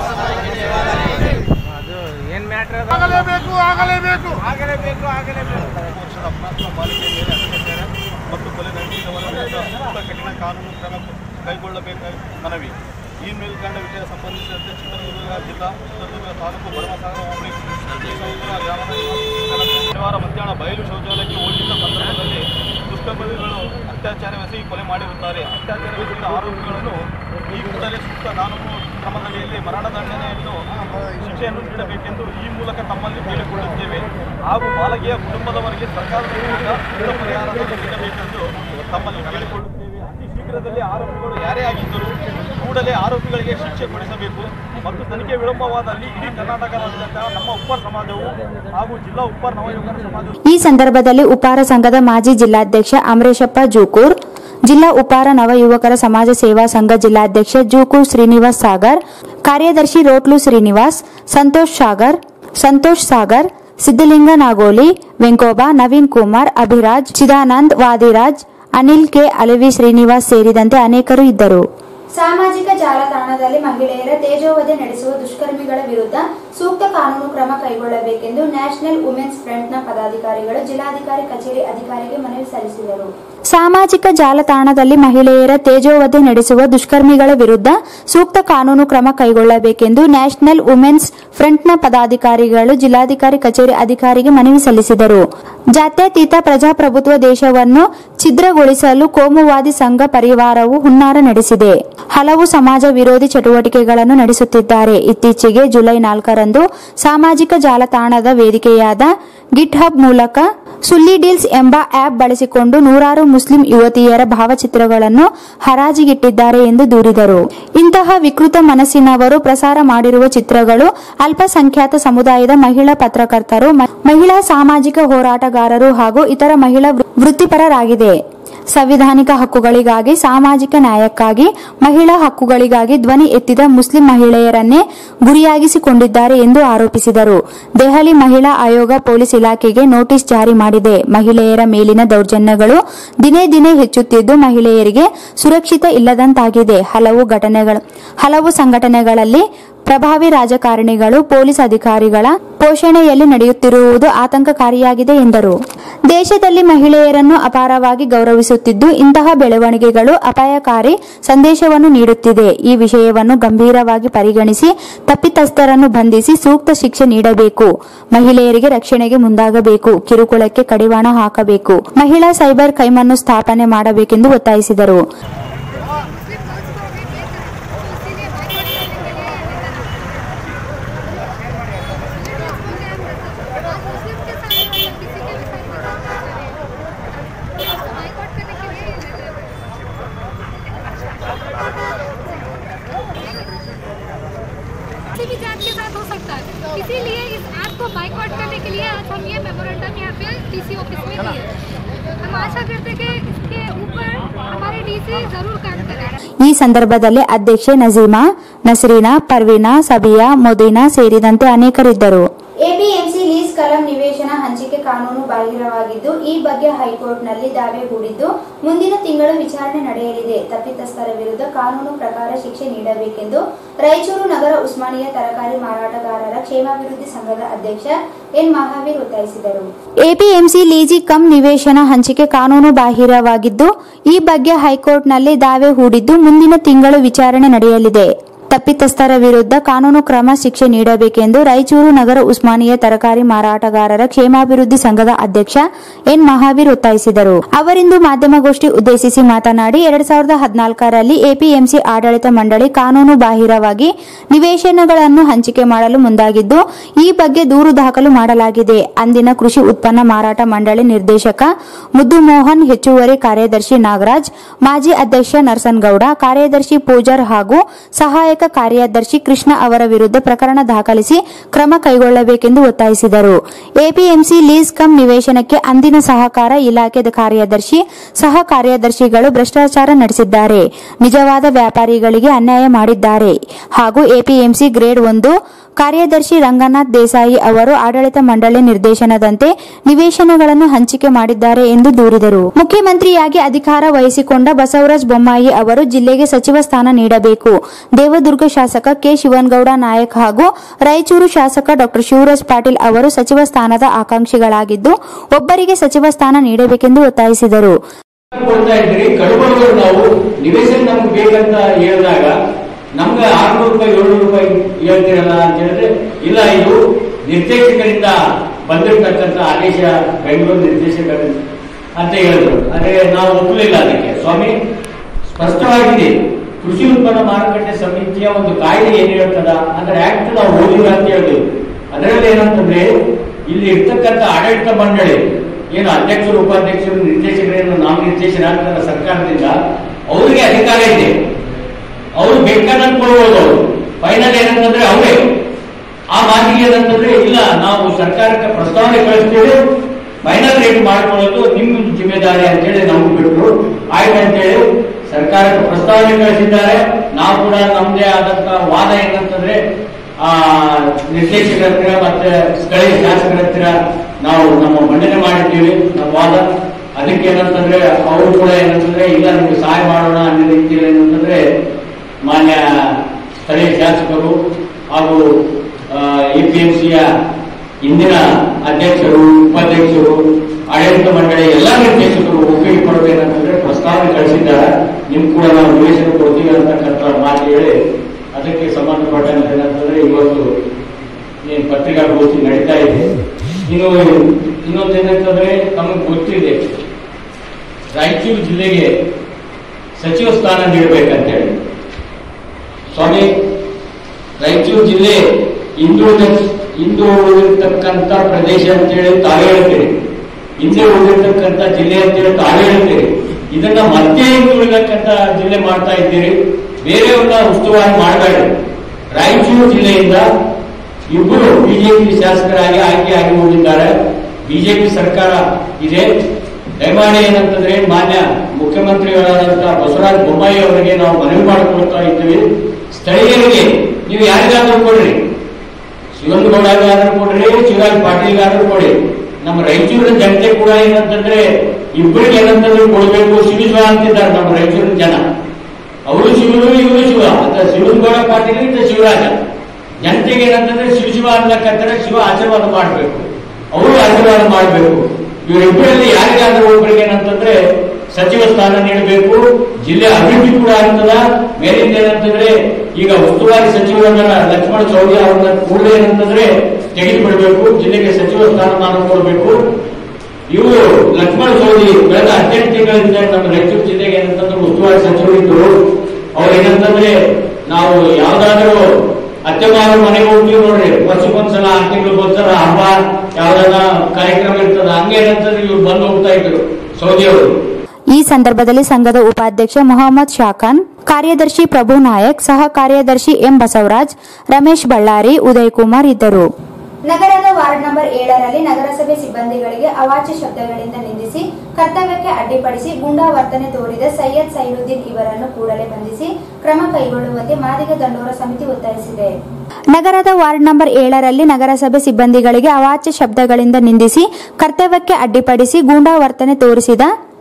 S11: ಆಗಲೇಬೇಕು ಆಗಲೇಬೇಕು ಆಗಲೇಬೇಕು ಆಗಲೇಬೇಕು. ಬಾಲಿಕೆ ಮೇಲೆ ಅತ್ಯಾಚಾರ ಮತ್ತು ಕೊಲೆ ನಡೆಸಿದವರ ವಿರುದ್ಧ ಸೂಕ್ತ ಕಠಿಣ ಕಾನೂನು ಕ್ರಮ ಕೈಗೊಳ್ಳಬೇಕಾಗಿ ಮನವಿ. ಈ ಮೇಲ್ಕಂಡ ವಿಷಯ ಸಂಬಂಧಿಸಿದಂತೆ ಚಿತ್ರದುರ್ಗ ಜಿಲ್ಲಾ, ಚಿತ್ರದುರ್ಗ ತಾಲೂಕು ಭರಮಸಾಗರ ಹೋಬಳಿ ಗ್ರಾಮದ ಶನಿವಾರ ಮಧ್ಯಾಹ್ನ ಬಯಲು ಶೌಚಾಲಯಕ್ಕೆ ಹೋಗಿದ್ದ ಸಂದರ್ಭದಲ್ಲಿ ದುಷ್ಕರ್ಮಿಗಳು ಅತ್ಯಾಚಾರವೆಸಗಿ ಕೊಲೆ ಮಾಡಿರುತ್ತಾರೆ. ಅತ್ಯಾಚಾರವೆಸಗಿದ ಆರೋಪಿಗಳನ್ನು ಈ ಕೂಡಲೇ ಸೂಕ್ತ ಕಾನೂನು ಕ್ರಮದಲ್ಲಿ ಮರಣದಂಡನೆಯನ್ನು ಶಿಕ್ಷೆಯನ್ನು ನೀಡಬೇಕೆಂದು ಈ ಮೂಲಕ ತಮ್ಮಲ್ಲಿ ಕೇಳಿಕೊಳ್ಳುತ್ತೇವೆ. ಹಾಗೂ ಬಾಲಕಿಯ ಕುಟುಂಬದವರಿಗೆ ಸರ್ಕಾರದಿಂದ ಸೂಕ್ತ ಪರಿಹಾರ ನೀಡಬೇಕೆಂದು ತಮ್ಮಲ್ಲಿ ಕೇಳಿಕೊಳ್ಳುತ್ತೇವೆ. ಅತಿ ಶೀಘ್ರದಲ್ಲಿ ಆರೋಪಿಗಳು ಯಾರೇ ಆಗಿದ್ದರೂ ಕೂಡಲೇ ಆರೋಪಿಗಳಿಗೆ ಶಿಕ್ಷೆ ಕೊಡಿಸಬೇಕು ಮತ್ತು ತನಿಖೆ ವಿಳಂಬವಾದಲ್ಲಿ ಇಡೀ ಕರ್ನಾಟಕ ರಾಜ್ಯಾದ್ಯಂತ ನಮ್ಮ ಉಪ್ಪಾರ ಸಮಾಜವು ಹಾಗೂ ಜಿಲ್ಲಾ ಉಪ್ಪಾರ ನವಯುವಕರ ಸಮಾಜ.
S6: ಈ ಸಂದರ್ಭದಲ್ಲಿ ಉಪ್ಪಾರ ಸಂಘದ ಮಾಜಿ ಜಿಲ್ಲಾಧ್ಯಕ್ಷ ಅಮರೇಶಪ್ಪ ಜೂಕೂರ್, ಜಿಲ್ಲಾ ಉಪ್ಪಾರ ನವ ಯುವಕರ ಸಮಾಜ ಸೇವಾ ಸಂಘ ಜಿಲ್ಲಾಧ್ಯಕ್ಷ ಜೂಕೂರ್ ಶ್ರೀನಿವಾಸ್ ಸಾಗರ್, ಕಾರ್ಯದರ್ಶಿ ರೋಟ್ಲು ಶ್ರೀನಿವಾಸ್, ಸಂತೋಷ್ ಸಾಗರ್, ಸಿದ್ದಲಿಂಗ ನಾಗೋಲಿ, ವೆಂಕೋಬಾ, ನವೀನ್ ಕುಮಾರ್, ಅಭಿರಾಜ್, ಚಿದಾನಂದ್, ವಾದಿರಾಜ್, ಅನಿಲ್ ಕೆ, ಅಲವಿ ಶ್ರೀನಿವಾಸ್ ಸೇರಿದಂತೆ ಅನೇಕರು ಇದ್ದರು.
S1: ಸಾಮಾಜಿಕ ಜಾಲತಾಣದಲ್ಲಿ ಮಹಿಳೆಯರ ತೇಜೋವಧೆ ನಡೆಸುವ ದುಷ್ಕರ್ಮಿಗಳ ವಿರುದ್ಧ ಸೂಕ್ತ ಕಾನೂನು ಕ್ರಮ ಕೈಗೊಳ್ಳಬೇಕೆಂದು ನ್ಯಾಷನಲ್ ವುಮೆನ್ಸ್ ಫ್ರಂಟ್ನ ಪದಾಧಿಕಾರಿಗಳು ಜಿಲ್ಲಾಧಿಕಾರಿ ಕಚೇರಿ ಅಧಿಕಾರಿಗೆ ಮನವಿ ಸಲ್ಲಿಸಿದರು.
S6: ಸಾಮಾಜಿಕ ಜಾಲತಾಣದಲ್ಲಿ ಮಹಿಳೆಯರ ತೇಜೋವಧೆ ನಡೆಸುವ ದುಷ್ಕರ್ಮಿಗಳ ವಿರುದ್ಧ ಸೂಕ್ತ ಕಾನೂನು ಕ್ರಮ ಕೈಗೊಳ್ಳಬೇಕೆಂದು ನ್ಯಾಷನಲ್ ವುಮೆನ್ಸ್ ಫ್ರಂಟ್ನ ಪದಾಧಿಕಾರಿಗಳು ಜಿಲ್ಲಾಧಿಕಾರಿ ಕಚೇರಿ ಅಧಿಕಾರಿಗೆ ಮನವಿ ಸಲ್ಲಿಸಿದರು. ಜಾತ್ಯತೀತ ಪ್ರಜಾಪ್ರಭುತ್ವ ದೇಶವನ್ನು ಛಿದ್ರಗೊಳಿಸಲು ಕೋಮುವಾದಿ ಸಂಘ ಪರಿವಾರವು ಹುನ್ನಾರ ನಡೆಸಿದೆ. ಹಲವು ಸಮಾಜ ವಿರೋಧಿ ಚಟುವಟಿಕೆಗಳನ್ನು ನಡೆಸುತ್ತಿದ್ದಾರೆ. ಇತ್ತೀಚೆಗೆ ಜುಲೈ 4ರಂದು ಸಾಮಾಜಿಕ ಜಾಲತಾಣದ ವೇದಿಕೆಯಾದ ಗಿಟ್ ಹಬ್ ಮೂಲಕ ಸುಲ್ಲಿ ಡೀಲ್ಸ್ ಎಂಬ ಆಪ್ ಬಳಸಿಕೊಂಡು ನೂರಾರು ಮುಸ್ಲಿಂ ಯುವತಿಯರ ಭಾವಚಿತ್ರಗಳನ್ನು ಹರಾಜಿಗಿಟ್ಟಿದ್ದಾರೆ ಎಂದು ದೂರಿದರು. ಇಂತಹ ವಿಕೃತ ಮನಸ್ಸಿನವರು ಪ್ರಸಾರ ಮಾಡಿರುವ ಚಿತ್ರಗಳು ಅಲ್ಪಸಂಖ್ಯಾತ ಸಮುದಾಯದ ಮಹಿಳಾ ಪತ್ರಕರ್ತರು, ಮಹಿಳಾ ಸಾಮಾಜಿಕ ಹೋರಾಟಗಾರರು ಹಾಗೂ ಇತರ ಮಹಿಳಾ ವೃತ್ತಿಪರರಾಗಿದೆ. ಸಂವಿಧಾನಿಕ ಹಕ್ಕುಗಳಿಗಾಗಿ, ಸಾಮಾಜಿಕ ನ್ಯಾಯಕ್ಕಾಗಿ, ಮಹಿಳಾ ಹಕ್ಕುಗಳಿಗಾಗಿ ಧ್ವನಿ ಎತ್ತಿದ ಮುಸ್ಲಿಂ ಮಹಿಳೆಯರನ್ನೇ ಗುರಿಯಾಗಿಸಿಕೊಂಡಿದ್ದಾರೆ ಎಂದು ಆರೋಪಿಸಿದರು. ದೆಹಲಿ ಮಹಿಳಾ ಆಯೋಗ ಪೊಲೀಸ್ ಇಲಾಖೆಗೆ ನೋಟಿಸ್ ಜಾರಿ ಮಾಡಿದೆ. ಮಹಿಳೆಯರ ಮೇಲಿನ ದೌರ್ಜನ್ಯಗಳು ದಿನೇ ದಿನೇ ಹೆಚ್ಚುತ್ತಿದ್ದು ಮಹಿಳೆಯರಿಗೆ ಸುರಕ್ಷಿತ ಇಲ್ಲದಂತಾಗಿದೆ. ಹಲವು ಸಂಘಟನೆಗಳಲ್ಲಿ ಪ್ರಭಾವಿ ರಾಜಕಾರಣಿಗಳು, ಪೊಲೀಸ್ ಅಧಿಕಾರಿಗಳ ಪೋಷಣೆಯಲ್ಲಿ ನಡೆಯುತ್ತಿರುವುದು ಆತಂಕಕಾರಿಯಾಗಿದೆ ಎಂದರು. ದೇಶದಲ್ಲಿ ಮಹಿಳೆಯರನ್ನು ಅಪಾರವಾಗಿ ಗೌರವಿಸುತ್ತಿದ್ದು ಇಂತಹ ಬೆಳವಣಿಗೆಗಳು ಅಪಾಯಕಾರಿ ಸಂದೇಶವನ್ನು ನೀಡುತ್ತಿದೆ. ಈ ವಿಷಯವನ್ನು ಗಂಭೀರವಾಗಿ ಪರಿಗಣಿಸಿ ತಪ್ಪಿತಸ್ಥರನ್ನು ಬಂಧಿಸಿ ಸೂಕ್ತ ಶಿಕ್ಷೆ ನೀಡಬೇಕು. ಮಹಿಳೆಯರಿಗೆ ರಕ್ಷಣೆಗೆ ಮುಂದಾಗಬೇಕು. ಕಿರುಕುಳಕ್ಕೆ ಕಡಿವಾಣ ಹಾಕಬೇಕು. ಮಹಿಳಾ ಸೈಬರ್ ಕೈಮನ್ನು ಸ್ಥಾಪನೆ ಮಾಡಬೇಕೆಂದು ಒತ್ತಾಯಿಸಿದರು.
S12: किसी भी जात के साथ हो सकता है, इसीलिए इस ऐप को बाइकआउट करने के लिए आज हम ये मेमोरेंडम यहाँ पे डीसी ऑफिस में दिए। हम आशा करते हैं कि इसके ऊपर हमारे डीसी जरूर काम करेंगे.
S6: ಈ ಸಂದರ್ಭದಲ್ಲಿ ಅಧ್ಯಕ್ಷೆ ನಜೀಮಾ, ನಸ್ರೀನಾ, ಪರ್ವೀನಾ, ಸಬಿಯಾ, ಮೊದೀನಾ ಸೇರಿದಂತೆ ಅನೇಕರಿದ್ದರು.
S1: ಎಪಿಎಂಸಿ ಲೀಸ್ ಕಲಂ ನಿವೇಶನ ಹಂಚಿಕೆ ಕಾನೂನು ಬಾಹಿರವಾಗಿದ್ದು ಈ ಬಗ್ಗೆ ಹೈಕೋರ್ಟ್ನಲ್ಲಿ ದಾವೆ ಹೂಡಿದ್ದು ಮುಂದಿನ ತಿಂಗಳು ವಿಚಾರಣೆ ನಡೆಯಲಿದೆ. ತಪ್ಪಿತಸ್ಥರ ವಿರುದ್ಧ ಕಾನೂನು ಪ್ರಕಾರ ಶಿಕ್ಷೆ ನೀಡಬೇಕೆಂದು ರಾಯಚೂರು ನಗರ ಉಸ್ಮಾನಿಯಾ ತರಕಾರಿ ಮಾರಾಟಗಾರರ ಕ್ಷೇಮಾಭಿವೃದ್ಧಿ ಸಂಘದ ಅಧ್ಯಕ್ಷ ಎನ್ ಮಹಾವೀರ್ ಒತ್ತಾಯಿಸಿದರು.
S6: ಎಪಿಎಂಸಿ ಲೀಜಿ ಕಂ ನಿವೇಶನ ಹಂಚಿಕೆ ಕಾನೂನು ಬಾಹಿರವಾಗಿದ್ದು ಈ ಬಗ್ಗೆ ಹೈಕೋರ್ಟ್ನಲ್ಲಿ ದಾವೆ ಹೂಡಿದ್ದು ಮುಂದಿನ ತಿಂಗಳು ವಿಚಾರಣೆ ನಡೆಯಲಿದೆ. ತಪ್ಪಿತಸ್ಥರ ವಿರುದ್ಧ ಕಾನೂನು ಕ್ರಮ ಶಿಕ್ಷೆ ನೀಡಬೇಕೆಂದು ರಾಯಚೂರು ನಗರ ಉಸ್ಮಾನಿಯಾ ತರಕಾರಿ ಮಾರಾಟಗಾರರ ಕ್ಷೇಮಾಭಿವೃದ್ಧಿ ಸಂಘದ ಅಧ್ಯಕ್ಷ ಎನ್ ಮಹಾವೀರ್ ಒತ್ತಾಯಿಸಿದರು. ಅವರಿಂದು ಮಾಧ್ಯಮಗೋಷ್ಠಿ ಉದ್ದೇಶಿಸಿ ಮಾತನಾಡಿ 2014ರಲ್ಲಿ ಎಪಿಎಂಸಿ ಆಡಳಿತ ಮಂಡಳಿ ಕಾನೂನು ಬಾಹಿರವಾಗಿ ನಿವೇಶನಗಳನ್ನು ಹಂಚಿಕೆ ಮಾಡಲು ಮುಂದಾಗಿದ್ದು ಈ ಬಗ್ಗೆ ದೂರು ದಾಖಲು ಮಾಡಲಾಗಿದೆ. ಅಂದಿನ ಕೃಷಿ ಉತ್ಪನ್ನ ಮಾರಾಟ ಮಂಡಳಿ ನಿರ್ದೇಶಕ ಮುದ್ದು ಮೋಹನ್, ಹೆಚ್ಚುವರಿ ಕಾರ್ಯದರ್ಶಿ ನಾಗರಾಜ್, ಮಾಜಿ ಅಧ್ಯಕ್ಷ ನರಸನಗೌಡ, ಕಾರ್ಯದರ್ಶಿ ಪೂಜಾರ್ ಹಾಗೂ ಸಹಾಯಕ ಕಾರ್ಯದರ್ಶಿ ಕೃಷ್ಣ ಅವರ ವಿರುದ್ಧ ಪ್ರಕರಣ ದಾಖಲಿಸಿ ಕ್ರಮ ಕೈಗೊಳ್ಳಬೇಕೆಂದು ಒತ್ತಾಯಿಸಿದರು. ಎಪಿಎಂಸಿ ಲೀಸ್ ಕಂ ನಿವೇಶನಕ್ಕೆ ಅಂದಿನ ಸಹಕಾರ ಇಲಾಖೆ ಕಾರ್ಯದರ್ಶಿ, ಸಹ ಕಾರ್ಯದರ್ಶಿಗಳು ಭ್ರಷ್ಟಾಚಾರ ನಡೆಸಿದ್ದಾರೆ, ನಿಜವಾದ ವ್ಯಾಪಾರಿಗಳಿಗೆ ಅನ್ಯಾಯ ಮಾಡಿದ್ದಾರೆ ಹಾಗೂ ಎಪಿಎಂಸಿ ಗ್ರೇಡ್ 1 ಕಾರ್ಯದರ್ಶಿ ರಂಗನಾಥ್ ದೇಸಾಯಿ ಅವರು ಆಡಳಿತ ಮಂಡಳಿ ನಿರ್ದೇಶನದಂತೆ ನಿವೇಶನಗಳನ್ನು ಹಂಚಿಕೆ ಮಾಡಿದ್ದಾರೆ ಎಂದು ದೂರಿದರು. ಮುಖ್ಯಮಂತ್ರಿಯಾಗಿ ಅಧಿಕಾರ ವಹಿಸಿಕೊಂಡ ಬಸವರಾಜ ಬೊಮ್ಮಾಯಿ ಅವರು ಜಿಲ್ಲೆಗೆ ಸಚಿವ ಸ್ಥಾನ ನೀಡಬೇಕು. ದೇವದುರ್ಗ ಶಾಸಕ ಕೆ ಶಿವನಗೌಡ ನಾಯಕ್ ಹಾಗೂ ರಾಯಚೂರು ಶಾಸಕ ಡಾ ಶಿವರಾಜ್ ಪಾಟೀಲ್ ಅವರು ಸಚಿವ ಸ್ಥಾನದ ಆಕಾಂಕ್ಷಿಗಳಾಗಿದ್ದು ಒಬ್ಬರಿಗೆ ಸಚಿವ ಸ್ಥಾನ ನೀಡಬೇಕೆಂದು ಒತ್ತಾಯಿಸಿದರು.
S13: ನಮ್ಗೆ 600 ರೂಪಾಯಿ 700 ರೂಪಾಯಿ ಹೇಳ್ತಿರಲ್ಲ ಅಂತ ಹೇಳಿದ್ರೆ ಇಲ್ಲ, ಇದು ನಿರ್ದೇಶಕರಿಂದ ಬಂದಿರತಕ್ಕಂಥ ಆದೇಶ, ಬೆಂಗಳೂರು ನಿರ್ದೇಶಕರ ಅಂತ ಹೇಳಿದ್ರು. ಆದ್ರೆ ನಾವು ಒಪ್ಪಲಿಲ್ಲ ಅದಕ್ಕೆ. ಸ್ವಾಮಿ, ಸ್ಪಷ್ಟವಾಗಿದೆ. ಕೃಷಿ ಉತ್ಪನ್ನ ಮಾರುಕಟ್ಟೆ ಸಮಿತಿಯ ಒಂದು ಕಾಯ್ದೆ ಏನ್ ಹೇಳ್ತದ ಅಂದ್ರೆ ಆಕ್ಟ್ ನಾವು ಓದಿಲ್ಲ ಅಂತ ಹೇಳಿದ್ರು. ಅದರಲ್ಲಿ ಏನಂತಂದ್ರೆ ಇಲ್ಲಿ ಇರ್ತಕ್ಕಂಥ ಆಡಳಿತ ಮಂಡಳಿ ಏನು ಅಧ್ಯಕ್ಷರು, ಉಪಾಧ್ಯಕ್ಷರು, ನಿರ್ದೇಶಕರೇನು ನಾಮನಿರ್ದೇಶನ ಸರ್ಕಾರದಿಂದ ಅವರಿಗೆ ಅಧಿಕಾರ ಇದೆ. ಅವರು ಬೇಕಾದಂತ ಕೊಡ್ಬೋದು. ಅವರು ಫೈನಲ್ ಏನಂತಂದ್ರೆ ಅವರೇ ಆ ಮಾತಿಗೆ ಏನಂತಂದ್ರೆ ಇಲ್ಲ, ನಾವು ಸರ್ಕಾರಕ್ಕೆ ಪ್ರಸ್ತಾವನೆ ಕಳಿಸ್ತೇವೆ, ಫೈನಲ್ ರೇಟ್ ಮಾಡ್ಕೊಳ್ಳೋದು ನಿಮ್ಮ ಜಿಮ್ಮೆದಾರಿ ಅಂತೇಳಿ ನಮ್ಗೆ ಬಿಟ್ಟರು. ಆಯ್ತು ಅಂತೇಳಿ ಸರ್ಕಾರಕ್ಕೆ ಪ್ರಸ್ತಾವನೆ ಕಳಿಸಿದ್ದಾರೆ. ನಾವು ಕೂಡ ನಮ್ದೇ ಆದಂತ ವಾದ ಏನಂತಂದ್ರೆ ಆ ನಿರ್ದೇಶಕರ ಹತ್ರ ಮತ್ತೆ ಸ್ಥಳೀಯ ಶಾಸಕರ ಹತ್ರ ನಾವು ನಮ್ಮ ಮಂಡನೆ ಮಾಡಿದ್ದೀವಿ ನಮ್ಮ ವಾದ. ಅದಕ್ಕೆ ಏನಂತಂದ್ರೆ ಅವರು ಕೂಡ ಏನಂತಂದ್ರೆ ಇಲ್ಲ ನಿಮ್ಗೆ ಸಹಾಯ ಮಾಡೋಣ ಅನ್ನೋ ರೀತಿಯಲ್ಲಿ ಏನಂತಂದ್ರೆ ಮಾನ್ಯ ಸ್ಥಳೀಯ ಶಾಸಕರು ಹಾಗೂ APMCಯ ಇಂದಿನ ಅಧ್ಯಕ್ಷರು, ಉಪಾಧ್ಯಕ್ಷರು, ಆಡಳಿತ ಮಂಡಳಿ ಎಲ್ಲ ನಿರ್ದೇಶಕರು ಒಪ್ಪಿಗೆ ಕೊಡಬೇಕಂತಂದ್ರೆ ಪ್ರಸ್ತಾವನೆ ಕಳಿಸಿದ್ದಾರೆ. ನಿಮ್ ಕೂಡ ನಾವು ನಿವೇಶನ ಕೊಡ್ತೀವಿ ಅಂತಕ್ಕಂಥ ಮಾತು ಹೇಳಿ ಅದಕ್ಕೆ ಸಂಬಂಧಪಟ್ಟಂತೆ ಏನಂತಂದ್ರೆ ಇವತ್ತು ಏನ್ ಪತ್ರಿಕಾಗೋಷ್ಠಿ ನಡೀತಾ ಇದೆ. ಇನ್ನೊಂದು ಏನಂತಂದ್ರೆ ನಮಗೆ ಗೊತ್ತಿದೆ, ರಾಯಚೂರು ಜಿಲ್ಲೆಗೆ ಸಚಿವ ಸ್ಥಾನ ನೀಡಬೇಕಂತೇಳಿ. ಸ್ವಾಮಿ, ರಾಯಚೂರು ಜಿಲ್ಲೆ ಇಂದು ಉಳಿದಿರ್ತಕ್ಕಂಥ ಪ್ರದೇಶ ಅಂತೇಳಿ ತಾವೇ ಹೇಳ್ತೀರಿ, ಹಿಂದೆ ಉಳಿದಿರ್ತಕ್ಕಂಥ ಜಿಲ್ಲೆ ಅಂತೇಳಿ ತಾವೇ ಹೇಳ್ತೀರಿ. ಇದನ್ನ ಮತ್ತೆ ಹಿಂದುಳಿದಕ್ಕಂಥ ಜಿಲ್ಲೆ ಮಾಡ್ತಾ ಇದ್ದೀರಿ. ಬೇರೆಯವ್ರನ್ನ ಉಸ್ತುವಾರಿ ಮಾಡಬೇಡಿ. ರಾಯಚೂರು ಜಿಲ್ಲೆಯಿಂದ ಇಬ್ಬರು ಬಿಜೆಪಿ ಶಾಸಕರಾಗಿ ಆಯ್ಕೆಯಾಗಿ ಹೋಗಿದ್ದಾರೆ. ಬಿಜೆಪಿ ಸರ್ಕಾರ ಇದೆ. ದಯಮಾಡಿ ಏನಂತಂದ್ರೆ ಮಾನ್ಯ ಮುಖ್ಯಮಂತ್ರಿಗಳಾದಂತಹ ಬಸವರಾಜ ಬೊಮ್ಮಾಯಿ ಅವರಿಗೆ ನಾವು ಮನವಿ ಮಾಡಿಕೊಳ್ತಾ ಇದ್ದೀವಿ, ಸ್ಥಳೀಯರಿಗೆ ನೀವು ಯಾರಿಗಾದ್ರೂ ಕೊಡ್ರಿ, ಶಿವನಗೌಡಗಾದ್ರೂ ಕೊಡ್ರಿ, ಶಿವರಾಜ್ ಪಾಟೀಲ್ಗಾದ್ರೂ ಕೊಡಿ. ನಮ್ಮ ರಾಯಚೂರಿನ ಜನತೆ ಕೂಡ ಏನಂತಂದ್ರೆ ಇಬ್ಬರಿಗೆ ಏನಂತಂದ್ರೆ ಕೊಡಬೇಕು. ಶಿವ ಅಂತಿದ್ದಾರೆ ನಮ್ಮ ರಾಯಚೂರಿನ ಜನ. ಅವರು ಶಿವರು, ಇವರು ಶಿವ ಅಂತ, ಶಿವನಗೌಡ ಪಾಟೀಲ್ ಇಂದ ಶಿವರಾಜ. ಜನತೆಗೆ ಏನಂತಂದ್ರೆ ಶಿವ ಅನ್ನಕ್ಕಂತಾರೆ, ಶಿವ ಆಶೀರ್ವಾದ ಮಾಡಬೇಕು, ಅವರು ಆಶೀರ್ವಾದ ಮಾಡಬೇಕು. ಇವರಿಬ್ಬರಲ್ಲಿ ಯಾರಿಗಾದ್ರೂ ಒಬ್ಬರಿಗೆ ಏನಂತಂದ್ರೆ ಸಚಿವ ಸ್ಥಾನ ನೀಡಬೇಕು. ಜಿಲ್ಲೆ ಅಭಿವೃದ್ಧಿ ಕೂಡ ಆಗ್ತದ. ಮೇಲಿಂದ ಏನಂತಂದ್ರೆ ಈಗ ಉಸ್ತುವಾರಿ ಸಚಿವರನ್ನ ಲಕ್ಷ್ಮಣ ಚೌಧರಿ ಅವ್ರನ್ನ ಕೂಡಲೇ ಏನಂತಂದ್ರೆ ತೆಗೆದುಬಿಡಬೇಕು, ಜಿಲ್ಲೆಗೆ ಸಚಿವ ಸ್ಥಾನಮಾನ ಕೊಡಬೇಕು. ಇವರು ಲಕ್ಷ್ಮಣ ಚೌಧರಿ ಕಳೆದ 18 ತಿಂಗಳಿಂದ ನಮ್ಮ ರಾಯಚೂರು ಜಿಲ್ಲೆಗೆ ಏನಂತಂದ್ರೆ ಉಸ್ತುವಾರಿ ಸಚಿವರಿದ್ದರು. ಅವ್ರು ಏನಂತಂದ್ರೆ ನಾವು ಯಾವ್ದಾದ್ರೂ ಅತ್ತೆಮಾರು ಮನೆಗೆ ಹೋಗ್ತೀವಿ ನೋಡ್ರಿ, ವರ್ಷಕ್ಕೊಂದ್ಸಲ 6 ತಿಂಗಳಿಗೊಂದ್ಸಲ ಹಬ್ಬ ಯಾವ್ದಾರ ಕಾರ್ಯಕ್ರಮ ಇರ್ತದ, ಹಂಗೇನಂತಂದ್ರೆ ಇವ್ರು ಬಂದು ಹೋಗ್ತಾ ಇದ್ರು ಸೌದಿ ಅವರು.
S6: ಈ ಸಂದರ್ಭದಲ್ಲಿ ಸಂಘದ ಉಪಾಧ್ಯಕ್ಷ ಮೊಹಮ್ಮದ್ ಶಾಖಾನ್, ಕಾರ್ಯದರ್ಶಿ ಪ್ರಭು ನಾಯಕ್, ಸಹ ಕಾರ್ಯದರ್ಶಿ ಎಂ ಬಸವರಾಜ್, ರಮೇಶ್ ಬಳ್ಳಾರಿ, ಉದಯ್ ಕುಮಾರ್ ಇದ್ದರು.
S1: ನಗರದ ವಾರ್ಡ್ ನಂಬರ್ 7ರಲ್ಲಿ ನಗರಸಭೆ ಸಿಬ್ಬಂದಿಗಳಿಗೆ ಅವಾಚ್ಯ ಶಬ್ದಗಳಿಂದ ನಿಂದಿಸಿ ಕರ್ತವ್ಯಕ್ಕೆ ಅಡ್ಡಿಪಡಿಸಿ ಗೂಂಡಾ ವರ್ತನೆ ತೋರಿದ ಸೈಯದ್ ಸೈಲುದ್ದೀನ್ ಇವರನ್ನು ಕೂಡಲೇ ಬಂಧಿಸಿ ಕ್ರಮ ಕೈಗೊಳ್ಳುವಂತೆ ಮಾದಿಗ ದಂಡೋರ ಸಮಿತಿ ಒತ್ತಾಯಿಸಿದೆ.
S6: ನಗರದ ವಾರ್ಡ್ ನಂಬರ್ 7ರಲ್ಲಿ ನಗರಸಭೆ ಸಿಬ್ಬಂದಿಗಳಿಗೆ ಅವಾಚ್ಯ ಶಬ್ದಗಳಿಂದ ನಿಂದಿಸಿ ಕರ್ತವ್ಯಕ್ಕೆ ಅಡ್ಡಿಪಡಿಸಿ ಗೂಂಡಾ ವರ್ತನೆ ತೋರಿಸಿದ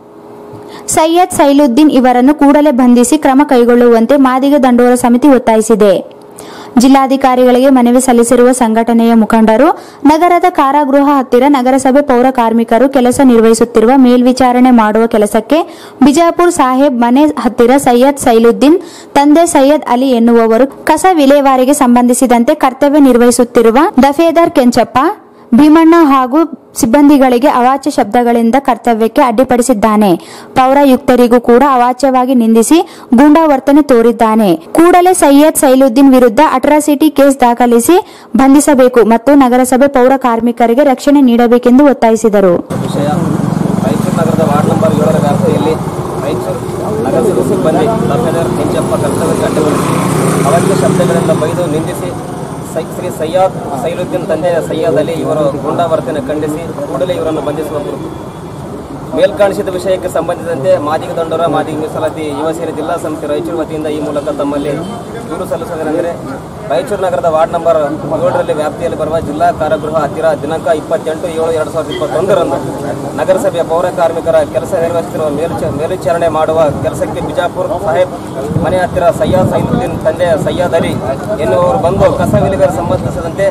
S6: ಸೈಯದ್ ಸೈಲುದ್ದೀನ್ ಇವರನ್ನು ಕೂಡಲೇ ಬಂಧಿಸಿ ಕ್ರಮ ಕೈಗೊಳ್ಳುವಂತೆ ಮಾದಿಗ ದಂಡೋರ ಸಮಿತಿ ಒತ್ತಾಯಿಸಿದೆ. ಜಿಲ್ಲಾಧಿಕಾರಿಗಳಿಗೆ ಮನವಿ ಸಲ್ಲಿಸಿರುವ ಸಂಘಟನೆಯ ಮುಖಂಡರು ನಗರದ ಕಾರಾಗೃಹ ಹತ್ತಿರ ನಗರಸಭೆ ಪೌರ ಕಾರ್ಮಿಕರು ಕೆಲಸ ನಿರ್ವಹಿಸುತ್ತಿರುವ ಮೇಲ್ವಿಚಾರಣೆ ಮಾಡುವ ಕೆಲಸಕ್ಕೆ ಬಿಜಾಪುರ್ ಸಾಹೇಬ್ ಮನೆ ಹತ್ತಿರ ಸೈಯದ್ ಸೈಲುದ್ದೀನ್ ತಂದೆ ಸೈಯದ್ ಅಲಿ ಎನ್ನುವವರು ಕಸ ವಿಲೇವಾರಿಗೆ ಸಂಬಂಧಿಸಿದಂತೆ ಕರ್ತವ್ಯ ನಿರ್ವಹಿಸುತ್ತಿರುವ ದಫೇದಾರ್ ಕೆಂಚಪ್ಪ ಭೀಮಣ್ಣ ಹಾಗೂ ಸಿಬ್ಬಂದಿಗಳಿಗೆ ಅವಾಚ್ಯ ಶಬ್ದಗಳಿಂದ ಕರ್ತವ್ಯಕ್ಕೆ ಅಡ್ಡಿಪಡಿಸಿದ್ದಾನೆ. ಪೌರಾಯುಕ್ತರಿಗೂ ಕೂಡ ಅವಾಚ್ಯವಾಗಿ ನಿಂದಿಸಿ ಗೂಂಡಾ ವರ್ತನೆ ತೋರಿದ್ದಾನೆ. ಕೂಡಲೇ ಸೈಯದ್ ಸೈಲುದ್ದೀನ್ ವಿರುದ್ಧ ಅಟ್ರಾಸಿಟಿ ಕೇಸ್ ದಾಖಲಿಸಿ ಬಂಧಿಸಬೇಕು ಮತ್ತು ನಗರಸಭೆ ಪೌರ ಕಾರ್ಮಿಕರಿಗೆ ರಕ್ಷಣೆ ನೀಡಬೇಕೆಂದು ಒತ್ತಾಯಿಸಿದರು.
S14: ರಾಯಚೂರು ನಗರದ ವಾರ್ಡ್ ನಂಬರ್ 7ರ ವ್ಯಾಪ್ತಿಯಲ್ಲಿ ರಾಯಚೂರು ನಗರಸಭೆ ಸಿಬ್ಬಂದಿ ದಫೇದಾರ್ ಕೆಂಚಪ್ಪ ಕರ್ತವ್ಯಕ್ಕೆ ಅಡ್ಡಿಪಡಿಸಿ ಅವಾಚ್ಯ ಶಬ್ದಗಳಿಂದ ಬೈದು ನಿಂದಿಸಿ ಶ್ರೀ ಸೈಯದ್ ಸೈಲುದ್ದೀನ್ ತಂದೆ ಸೈಯದ್ ಅಲಿ ಇವರು ಗೂಂಡಾ ವರ್ತನೆ ಖಂಡಿಸಿ ಕೂಡಲೇ ಇವರನ್ನು ಬಂಧಿಸುವ ಕುರಿತು ಮೇಲ್ಕಾಣಿಸಿದ ವಿಷಯಕ್ಕೆ ಸಂಬಂಧಿಸಿದಂತೆ ಮಾದಿಗ ದಂಡೋರ ಮಾದಿಗ ಮೀಸಲಾತಿ ಯುವ ಸೇನೆ ಜಿಲ್ಲಾ ಸಮಿತಿ ರಾಯಚೂರು ವತಿಯಿಂದ ಈ ಮೂಲಕ ತಮ್ಮಲ್ಲಿ ದೂರು ಸಲ್ಲಿಸುವುದೆಂದರೆ ರಾಯಚೂರು ನಗರದ ವಾರ್ಡ್ ನಂಬರ್ 7ರಲ್ಲಿ ವ್ಯಾಪ್ತಿಯಲ್ಲಿ ಬರುವ ಜಿಲ್ಲಾ ಕಾರಾಗೃಹ ಹತ್ತಿರ ದಿನಾಂಕ 28/7/2021ರಂದು ನಗರಸಭೆಯ ಪೌರ ಕಾರ್ಮಿಕರ ಕೆಲಸ ನಿರ್ವಹಿಸುತ್ತಿರುವ ಮೇಲ್ವಿಚಾರಣೆ ಮಾಡುವ ಕೆಲಸಕ್ಕೆ ಬಿಜಾಪುರ್ ಸಾಹೇಬ್ ಮನೆ ಹತ್ತಿರ ಸೈಯದ್ ಸೈಲುದ್ದೀನ್ ತಂದೆ ಸೈಯದ್ ಅಲಿ ಎನ್ನುವರು ಬಂದು ಕಸ ವಿಲೇವಾರಿಗೆ ಸಂಬಂಧಿಸಿದಂತೆ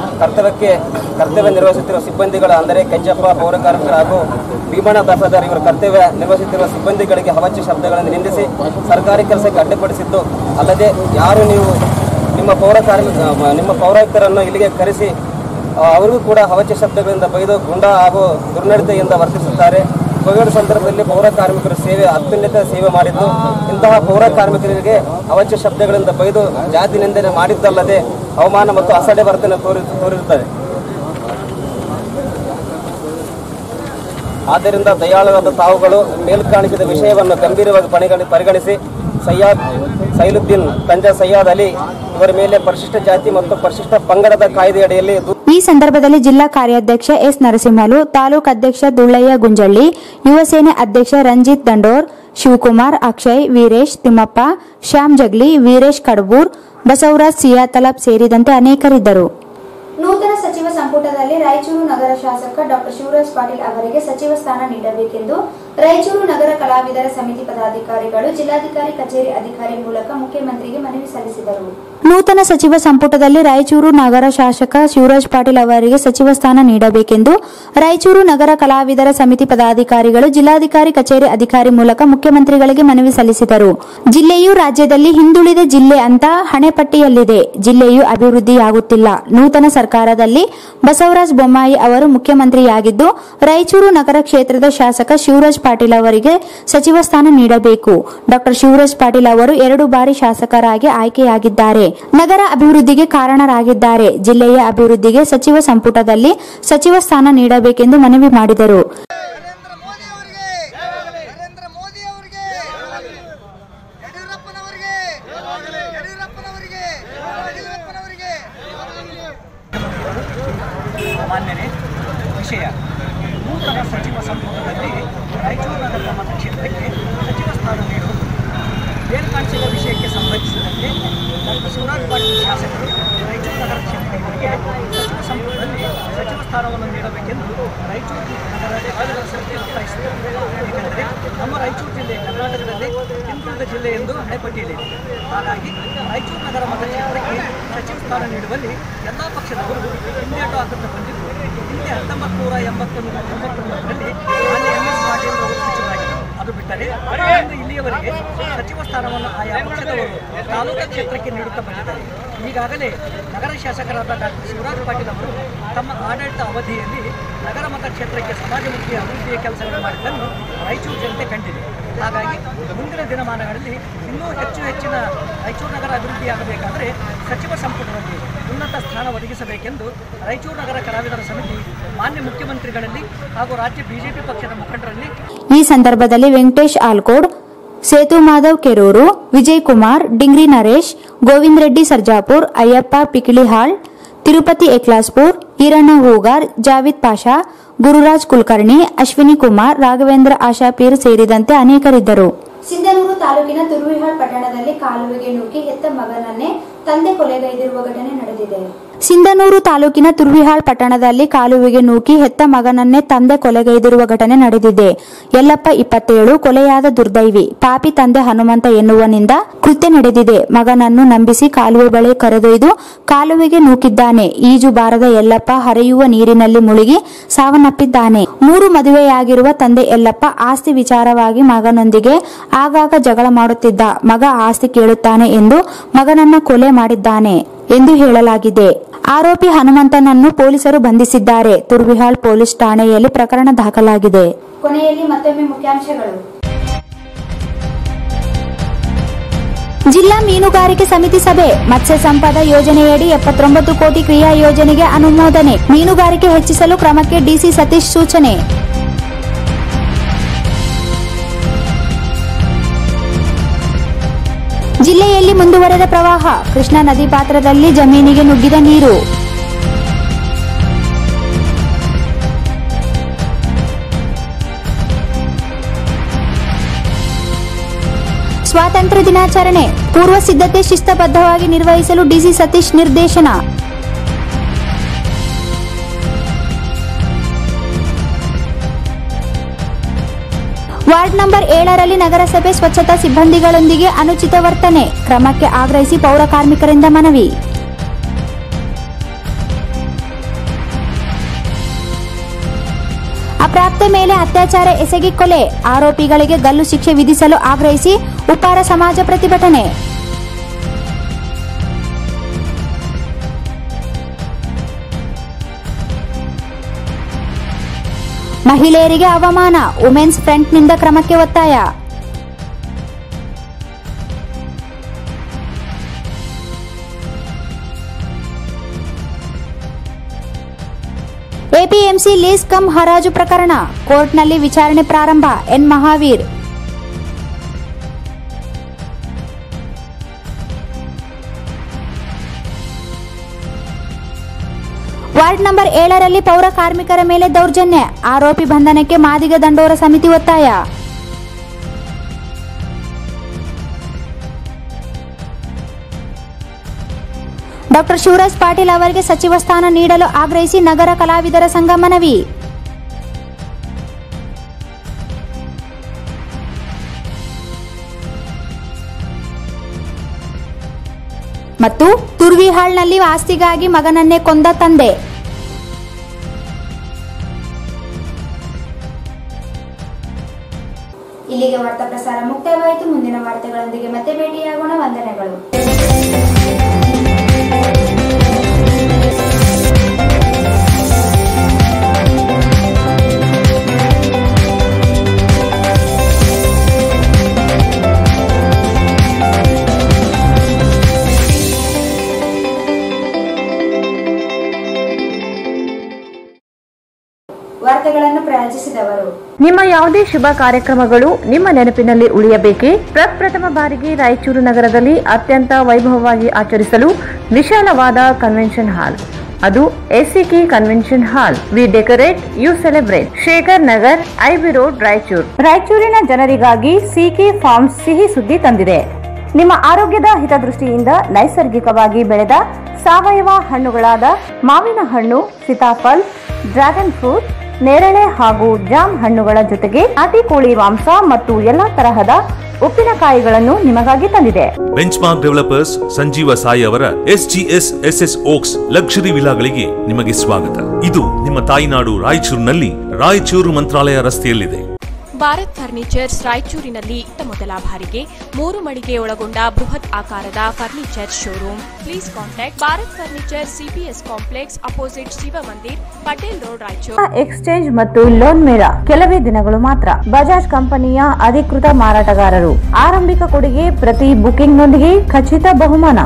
S14: ಕರ್ತವ್ಯ ನಿರ್ವಹಿಸುತ್ತಿರುವ ಸಿಬ್ಬಂದಿಗಳ ಅಂದರೆ ಕೆಂಚಪ್ಪ ಪೌರ ಕಾರ್ಮಿಕರ ಹಾಗೂ ಭೀಮಣ್ಣ ದಫೇದಾರ್ ಇವರು ಕರ್ತವ್ಯ ನಿರ್ವಹಿಸುತ್ತಿರುವ ಸಿಬ್ಬಂದಿಗಳಿಗೆ ಅವಾಚ್ಯ ಶಬ್ದಗಳನ್ನು ನಿಂದಿಸಿ ಸರ್ಕಾರಿ ಕೆಲಸಕ್ಕೆ ಅಡ್ಡಿಪಡಿಸಿದ್ದು ಅಲ್ಲದೆ ಯಾರು ನೀವು ನಿಮ್ಮ ಪೌರಾಯುಕ್ತರನ್ನು ಇಲ್ಲಿಗೆ ಕರೆಸಿ ಅವರಿಗೂ ಕೂಡ ಅವಾಚ್ಯ ಶಬ್ದಗಳಿಂದ ಬೈದು ಗೂಂಡಾ ಹಾಗೂ ದುರ್ನಡತೆಯಿಂದ ವರ್ತಿಸುತ್ತಾರೆ. ಕೋವಿಡ್ ಸಂದರ್ಭದಲ್ಲಿ ಪೌರ ಕಾರ್ಮಿಕರ ಸೇವೆ ಅತ್ಯುನ್ನತ ಸೇವೆ ಮಾಡಿದ್ದು ಇಂತಹ ಪೌರ ಕಾರ್ಮಿಕರಿಗೆ ಅವಾಚ್ಯ ಶಬ್ದಗಳಿಂದ ಬೈದು ಜಾತಿ ನಿಂದನೆ ಮಾಡಿದ್ದಲ್ಲದೆ ಅವಮಾನ ಮತ್ತು ಅಸಡ್ಡೆ ವರ್ತನೆ ತೋರಿರುತ್ತದೆ. ಆದ್ದರಿಂದ ದಯಾಳುವಾದ ತಾವುಗಳು ಮೇಲ್ಕಾಣಿಸಿದ ವಿಷಯವನ್ನು ಗಂಭೀರವಾಗಿ ಪರಿಗಣಿಸಿ ಸೈಯದ್ ಸೈಲುದ್ದೀನ್ ತಂದೆ ಸೈಯದ್ ಅಲಿ ಇವರ ಮೇಲೆ ಪರಿಶಿಷ್ಟ ಜಾತಿ ಮತ್ತು ಪರಿಶಿಷ್ಟ ಪಂಗಡದ ಕಾಯ್ದೆಯಡಿಯಲ್ಲಿ
S6: ಈ ಸಂದರ್ಭದಲ್ಲಿ ಜಿಲ್ಲಾ ಕಾರ್ಯಾಧ್ಯಕ್ಷ ಎಸ್ ನರಸಿಂಹಲು, ತಾಲೂಕು ಅಧ್ಯಕ್ಷ ದುಳ್ಳಯ್ಯ ಗುಂಜಳ್ಳಿ, ಯುವ ಸೇನೆ ಅಧ್ಯಕ್ಷ ರಂಜಿತ್ ದಂಡೋರ್, ಶಿವಕುಮಾರ್, ಅಕ್ಷಯ್, ವೀರೇಶ್, ತಿಮ್ಮಪ್ಪ, ಶ್ಯಾಮ್ ಜಗ್ಲಿ, ವೀರೇಶ್ ಕಡಬೂರ್, ಬಸವರಾಜ್ ಸಿಯಾತಲಬ್ ಸೇರಿದಂತೆ ಅನೇಕರಿದ್ದರು.
S1: ನೂತನ ಸಚಿವ ಸಂಪುಟದಲ್ಲಿ ರಾಯಚೂರು ನಗರ ಶಾಸಕ ಡಾಕ್ಟರ್ ಶಿವರಾಜ್ ಪಾಟೀಲ್ ಅವರಿಗೆ ಸಚಿವ ಸ್ಥಾನ ನೀಡಬೇಕೆಂದು ರಾಯಚೂರು ನಗರ ಕಲಾವಿದರ ಸಮಿತಿ ಪದಾಧಿಕಾರಿಗಳು ಜಿಲ್ಲಾಧಿಕಾರಿ ಕಚೇರಿ ಅಧಿಕಾರಿ ಮೂಲಕ ಮುಖ್ಯಮಂತ್ರಿಗೆ ಮನವಿ ಸಲ್ಲಿಸಿದರು.
S6: ನೂತನ ಸಚಿವ ಸಂಪುಟದಲ್ಲಿ ರಾಯಚೂರು ನಗರ ಶಾಸಕ ಶಿವರಾಜ್ ಪಾಟೀಲ್ ಅವರಿಗೆ ಸಚಿವ ಸ್ಥಾನ ನೀಡಬೇಕೆಂದು ರಾಯಚೂರು ನಗರ ಕಲಾವಿದರ ಸಮಿತಿ ಪದಾಧಿಕಾರಿಗಳು ಜಿಲ್ಲಾಧಿಕಾರಿ ಕಚೇರಿ ಅಧಿಕಾರಿ ಮೂಲಕ ಮುಖ್ಯಮಂತ್ರಿಗಳಿಗೆ ಮನವಿ ಸಲ್ಲಿಸಿದರು. ಜಿಲ್ಲೆಯು ರಾಜ್ಯದಲ್ಲಿ ಹಿಂದುಳಿದ ಜಿಲ್ಲೆ ಅಂತ ಹಣೆಪಟ್ಟಿಯಲ್ಲಿದೆ. ಜಿಲ್ಲೆಯು ಅಭಿವೃದ್ಧಿಯಾಗುತ್ತಿಲ್ಲ. ನೂತನ ಸರ್ಕಾರದಲ್ಲಿ ಬಸವರಾಜ ಬೊಮ್ಮಾಯಿ ಅವರು ಮುಖ್ಯಮಂತ್ರಿಯಾಗಿದ್ದು ರಾಯಚೂರು ನಗರ ಕ್ಷೇತ್ರದ ಶಾಸಕ ಶಿವರಾಜ್ ಪಾಟೀಲ್ ಅವರಿಗೆ ಸಚಿವ ಸ್ಥಾನ ನೀಡಬೇಕು. ಡಾಕ್ಟರ್ ಶಿವರಾಜ್ ಪಾಟೀಲ್ ಅವರು 2 ಬಾರಿ ಶಾಸಕರಾಗಿ ಆಯ್ಕೆಯಾಗಿದ್ದಾರೆ. ನಗರ ಅಭಿವೃದ್ಧಿಗೆ ಕಾರಣರಾಗಿದ್ದಾರೆ. ಜಿಲ್ಲೆಯ ಅಭಿವೃದ್ಧಿಗೆ ಸಚಿವ ಸಂಪುಟದಲ್ಲಿ ಸಚಿವ ಸ್ಥಾನ ನೀಡಬೇಕೆಂದು ಮನವಿ ಮಾಡಿದರು.
S15: ವಿಷಯ ನೂತನ ಸಚಿವ ಸಂಪುಟದಲ್ಲಿ ರಾಯಚೂರು ನಗರದ ಮತಕ್ಷೇತ್ರಕ್ಕೆ ಸಚಿವ ಸ್ಥಾನ ನೀಡುವುದು ಬೇರ್ಕಾಣಿಸಿದ ವಿಷಯಕ್ಕೆ ಸಂಬಂಧಿಸಿದಂತೆ ಡಾಕ್ಟರ್ ಶಿವರಾಜ್ ಪಾಟೀಲ್ ಶಾಸಕರು ರಾಯಚೂರು ನಗರ ಕ್ಷೇತ್ರಗಳಿಗೆ ಸಚಿವ ಸಂಪುಟದಲ್ಲಿ ಸಚಿವ ಸ್ಥಾನವನ್ನು ನೀಡಬೇಕೆಂದು ರಾಯಚೂರು ನಗರ ಕಲಾವಿದರ ಸಮಿತಿ ಒತ್ತಾಯಿಸಿದರು. ಏಕೆಂದರೆ ನಮ್ಮ ರಾಯಚೂರು ಜಿಲ್ಲೆ ಕರ್ನಾಟಕದಲ್ಲಿ ಹಿಂದುಳಿದ ಜಿಲ್ಲೆ ಎಂದು ಹಣೆಪಟ್ಟಿಯಲ್ಲಿದೆ. ಹಾಗಾಗಿ ರಾಯಚೂರು ನಗರ ಮತಕ್ಷೇತ್ರಕ್ಕೆ ಸಚಿವ ಸ್ಥಾನ ನೀಡುವಲ್ಲಿ ಎಲ್ಲ ಪಕ್ಷದವರು ಹಿಂದೇಟು ಹಾಕುತ್ತಾ ಬಂದಿದ್ದು ಹಿಂದೆ 1989ರಲ್ಲಿ MS ಪಾಟೀಲ್ ಅವರು ಸಚಿವರಾಗಿದ್ದರು. ಅದು ಬಿಟ್ಟರೆ ಇಲ್ಲಿಯವರೆಗೆ ಸಚಿವ ಸ್ಥಾನವನ್ನು ಆಯಾ ಪಕ್ಷದವರು ತಾಲೂಕಾ ಕ್ಷೇತ್ರಕ್ಕೆ ನೀಡುತ್ತಾ ಬಂದಿದ್ದಾರೆ. ಈಗಾಗಲೇ ನಗರ ಶಾಸಕರಾದ ಡಾಕ್ಟರ್ ಶಿವರಾಜ್ ಪಾಟೀಲ್ ಅವರು ತಮ್ಮ ಆಡಳಿತ ಅವಧಿಯಲ್ಲಿ ನಗರ ಮತಕ್ಷೇತ್ರಕ್ಕೆ ಸಮಾಜಮುಖಿ ಅಭಿವೃದ್ಧಿಯ ಕೆಲಸಗಳನ್ನು ಮಾಡಿದ್ದನ್ನು ರಾಯಚೂರು ಜನತೆ ಕಂಡಿದೆ. ಹಾಗಾಗಿ ಮುಂದಿನ ದಿನಮಾನಗಳಲ್ಲಿ ಇನ್ನೂ ಹೆಚ್ಚಿನ ರಾಯಚೂರು ನಗರ ಅಭಿವೃದ್ಧಿಯಾಗಬೇಕಾದರೆ ಸಚಿವ ಸಂಪುಟದಲ್ಲಿ ಉನ್ನತ ಸ್ಥಾನ ಒದಗಿಸಬೇಕೆಂದು ರಾಯಚೂರು ನಗರ ಕಲಾವಿದರ ಸಮಿತಿ ಮಾನ್ಯ ಮುಖ್ಯಮಂತ್ರಿಗಳಲ್ಲಿ ಹಾಗೂ ರಾಜ್ಯ ಬಿಜೆಪಿ ಪಕ್ಷದ ಮುಖಂಡರಲ್ಲಿ
S6: ಈ ಸಂದರ್ಭದಲ್ಲಿ ವೆಂಕಟೇಶ್ ಆಲ್ಕೋಡ್, ಸೇತು ಮಾಧವ್ ಕೆರೂರು, ವಿಜಯ್ ಕುಮಾರ್, ಡಿಂಗ್ರಿ ನರೇಶ್, ಗೋವಿಂದ ರೆಡ್ಡಿ ಸರ್ಜಾಪುರ್, ಅಯ್ಯಪ್ಪ ಪಿಕಿಳಿಹಾಳ್, ತಿರುಪತಿ ಎಕ್ಲಾಸ್ಪುರ್, ಈರಣ್ಣ ಹೂಗಾರ್, ಜಾವಿದ್ ಪಾಷಾ, ಗುರುರಾಜ್ ಕುಲಕರ್ಣಿ, ಅಶ್ವಿನಿ ಕುಮಾರ್, ರಾಘವೇಂದ್ರ ಆಶಾಪೀರ್ ಸೇರಿದಂತೆ ಅನೇಕರಿದ್ದರು.
S1: ಸಿಂಧನೂರು ತಾಲೂಕಿನ ತುರುವಿಹಾಳ್ ಪಟ್ಟಣದಲ್ಲಿ ಕಾಲುವೆಗೆ ನೂಕಿ ಹೆತ್ತ ಮಗನನ್ನೇ ತಂದೆ ಕೊಲೆಗೈದಿರುವ ಘಟನೆ ನಡೆದಿದೆ.
S6: ಸಿಂಧನೂರು ತಾಲೂಕಿನ ತುರ್ವಿಹಾಳ್ ಪಟ್ಟಣದಲ್ಲಿ ಕಾಲುವೆಗೆ ನೂಕಿ ಹೆತ್ತ ಮಗನನ್ನೇ ತಂದೆ ಕೊಲೆಗೈದಿರುವ ಘಟನೆ ನಡೆದಿದೆ. ಯಲ್ಲಪ್ಪ 27 ಕೊಲೆಯಾದ ದುರ್ದೈವಿ. ಪಾಪಿ ತಂದೆ ಹನುಮಂತ ಎನ್ನುವನಿಂದ ಕೃತ್ಯ ನಡೆದಿದೆ. ಮಗನನ್ನು ನಂಬಿಸಿ ಕಾಲುವೆ ಬಳಿ ಕರೆದೊಯ್ದು ಕಾಲುವೆಗೆ ನೂಕಿದ್ದಾನೆ. ಈಜು ಬಾರದ ಯಲ್ಲಪ್ಪ ಹರಿಯುವ ನೀರಿನಲ್ಲಿ ಮುಳುಗಿ ಸಾವನ್ನಪ್ಪಿದ್ದಾನೆ. 3 ಮದುವೆಯಾಗಿರುವ ತಂದೆ ಯಲ್ಲಪ್ಪ ಆಸ್ತಿ ವಿಚಾರವಾಗಿ ಮಗನೊಂದಿಗೆ ಆಗಾಗ ಜಗಳ ಮಾಡುತ್ತಿದ್ದ. ಮಗ ಆಸ್ತಿ ಕೇಳುತ್ತಾನೆ ಎಂದು ಮಗನನ್ನ ಕೊಲೆ ಮಾಡಿದ್ದಾನೆ ಎಂದು ಹೇಳಲಾಗಿದೆ. ಆರೋಪಿ ಹನುಮಂತನನ್ನು ಪೊಲೀಸರು ಬಂಧಿಸಿದ್ದಾರೆ. ತುರ್ವಿಹಾಳ್ ಪೊಲೀಸ್ ಠಾಣೆಯಲ್ಲಿ ಪ್ರಕರಣ ದಾಖಲಾಗಿದೆ.
S1: ಕೊನೆಯಲ್ಲಿ ಮತ್ತೊಮ್ಮೆ ಮುಖ್ಯಾಂಶಗಳು.
S6: ಜಿಲ್ಲಾ ಮೀನುಗಾರಿಕೆ ಸಮಿತಿ ಸಭೆ. ಮತ್ಸ್ಯ ಸಂಪದ ಯೋಜನೆಯಡಿ 79 ಕೋಟಿ ಕ್ರಿಯಾ ಯೋಜನೆಗೆ ಅನುಮೋದನೆ. ಮೀನುಗಾರಿಕೆ ಹೆಚ್ಚಿಸಲು ಕ್ರಮಕ್ಕೆ ಡಿಸಿ ಸತೀಶ್ ಸೂಚನೆ. ಜಿಲ್ಲೆಯಲ್ಲಿ ಮುಂದುವರೆದ ಪ್ರವಾಹ. ಕೃಷ್ಣಾ ನದಿ ಪಾತ್ರದಲ್ಲಿ ಜಮೀನಿಗೆ ನುಗ್ಗಿದ ನೀರು. ಸ್ವಾತಂತ್ರ್ಯ ದಿನಾಚರಣೆ ಪೂರ್ವ ಸಿದ್ಧತೆ ಶಿಸ್ತಬದ್ಧವಾಗಿ ನಿರ್ವಹಿಸಲು ಡಿಸಿ ಸತೀಶ್ ನಿರ್ದೇಶನ. ವಾರ್ಡ್ ನಂಬರ್ 7ರಲ್ಲಿ ನಗರಸಭೆ ಸ್ವಚ್ಛತಾ ಸಿಬ್ಬಂದಿಗಳೊಂದಿಗೆ ಅನುಚಿತ ವರ್ತನೆ. ಕ್ರಮಕ್ಕೆ ಆಗ್ರಹಿಸಿ ಪೌರ ಕಾರ್ಮಿಕರಿಂದ ಮನವಿ. ಅಪ್ರಾಪ್ತೆ ಮೇಲೆ ಅತ್ಯಾಚಾರ ಎಸಗಿ ಕೊಲೆ. ಆರೋಪಿಗಳಿಗೆ ಗಲ್ಲು ಶಿಕ್ಷೆ ವಿಧಿಸಲು ಆಗ್ರಹಿಸಿ ಉಪ್ಪಾರ ಸಮಾಜ ಪ್ರತಿಭಟನೆ. ಮಹಿಳೆಯರಿಗೆ ಅವಮಾನ. ವುಮೆನ್ಸ್ ಫ್ರಂಟ್ನಿಂದ ಕ್ರಮಕ್ಕೆ ಒತ್ತಾಯ. ಎಪಿಎಂಸಿ ಲೀಸ್ ಕಮ್ ಹರಾಜು ಪ್ರಕರಣ. ಕೋರ್ಟ್ನಲ್ಲಿ ವಿಚಾರಣೆ ಪ್ರಾರಂಭ. ಎನ್ ಮಹಾವೀರ್. ವಾರ್ಡ್ ನಂಬರ್ 7ರಲ್ಲಿ ಪೌರ ಕಾರ್ಮಿಕರ ಮೇಲೆ ದೌರ್ಜನ್ಯ. ಆರೋಪಿ ಬಂಧನಕ್ಕೆ ಮಾದಿಗ ದಂಡೋರ ಸಮಿತಿ ಒತ್ತಾಯ. ಡಾಕ್ಟರ್ ಶಿವರಾಜ್ ಪಾಟೀಲ್ ಅವರಿಗೆ ಸಚಿವ ಸ್ಥಾನ ನೀಡಲು ಆಗ್ರಹಿಸಿ ನಗರ ಕಲಾವಿದರ ಸಂಘ ಮನವಿ. ಮತ್ತು ತುರ್ವಿಹಾಳ್ನಲ್ಲಿ ಆಸ್ತಿಗಾಗಿ ಮಗನನ್ನೇ ಕೊಂದ ತಂದೆ.
S1: ಇಲ್ಲಿಗೆ ವಾರ್ತಾ ಪ್ರಸಾರ ಮುಕ್ತಾಯವಾಯಿತು. ಮುಂದಿನ ವಾರ್ತೆಗಳೊಂದಿಗೆ ಮತ್ತೆ ಭೇಟಿಯಾಗೋಣ. ವಂದನೆಗಳು. ವಾರ್ತೆಗಳನ್ನು ಪ್ರಾಯೋಜಿಸಿದವರು.
S2: ನಿಮ್ಮ ಯಾವುದೇ ಶುಭ ಕಾರ್ಯಕ್ರಮಗಳು ನಿಮ್ಮ ನೆನಪಿನಲ್ಲಿ ಉಳಿಯಬೇಕೇ? ಪ್ರಪ್ರಥಮ ಬಾರಿಗೆ ರಾಯಚೂರು ನಗರದಲ್ಲಿ ಅತ್ಯಂತ ವೈಭವವಾಗಿ ಆಚರಿಸಲು ವಿಶಾಲವಾದ ಕನ್ವೆನ್ಷನ್ ಹಾಲ್, ಅದು SCK convention hall. We decorate, you celebrate. Shekhar Nagar, IB road, Raichur. ರಾಯಚೂರಿನ ಜನರಿಗಾಗಿ ಸಿಕೆ ಫಾರ್ಮ್ಸ್ ಸಿಹಿ ಸುದ್ದಿ ತಂದಿದೆ. ನಿಮ್ಮ ಆರೋಗ್ಯದ ಹಿತದೃಷ್ಟಿಯಿಂದ ನೈಸರ್ಗಿಕವಾಗಿ ಬೆಳೆದ ಸಾವಯವ ಹಣ್ಣುಗಳಾದ ಮಾವಿನ ಹಣ್ಣು, ಸೀತಾಫಲ್, ಡ್ರ್ಯಾಗನ್ ಫ್ರೂಟ್, ನೇರಳೆ ಹಾಗೂ ಜಾಮ್ ಹಣ್ಣುಗಳ ಜೊತೆಗೆ ನಾಟಿ ಕೋಳಿ ಮಾಂಸ ಮತ್ತು ಎಲ್ಲಾ ತರಹದ ಉಪ್ಪಿನಕಾಯಿಗಳನ್ನು ನಿಮಗಾಗಿ ತಂದಿದೆ.
S3: Benchmark developers Sanjeeva Sai ಅವರ SGS ಓಕ್ಸ್ ಲಕ್ಸುರಿ ವಿಲಾಗಳಿಗೆ ನಿಮಗೆ ಸ್ವಾಗತ. ಇದು ನಿಮ್ಮ ತಾಯಿನಾಡು ರಾಯಚೂರಿನಲ್ಲಿ ರಾಯಚೂರು ಮಂತ್ರಾಲಯ ರಸ್ತೆಯಲ್ಲಿದೆ.
S4: ಭಾರತ್ ಫರ್ನಿಚರ್ಸ್ ರಾಯಚೂರಿನಲ್ಲಿ ಮೊದಲ ಬಾರಿಗೆ 3 ಮಳಿಗೆ ಒಳಗೊಂಡ ಬೃಹತ್ ಆಕಾರದ furniture showroom. Please contact Bharat furniture CPS complex opposite Shiva Mandir, Patel road, Raichur.
S2: Exchange ಮತ್ತು ಲೋನ್ ಮೇಳ ಕೆಲವೇ ದಿನಗಳು ಮಾತ್ರ. ಬಜಾಜ್ ಕಂಪನಿಯ ಅಧಿಕೃತ ಮಾರಾಟಗಾರರು. ಆರಂಭಿಕ ಕೊಡುಗೆ ಪ್ರತಿ ಬುಕಿಂಗ್ನೊಂದಿಗೆ ಖಚಿತ ಬಹುಮಾನ.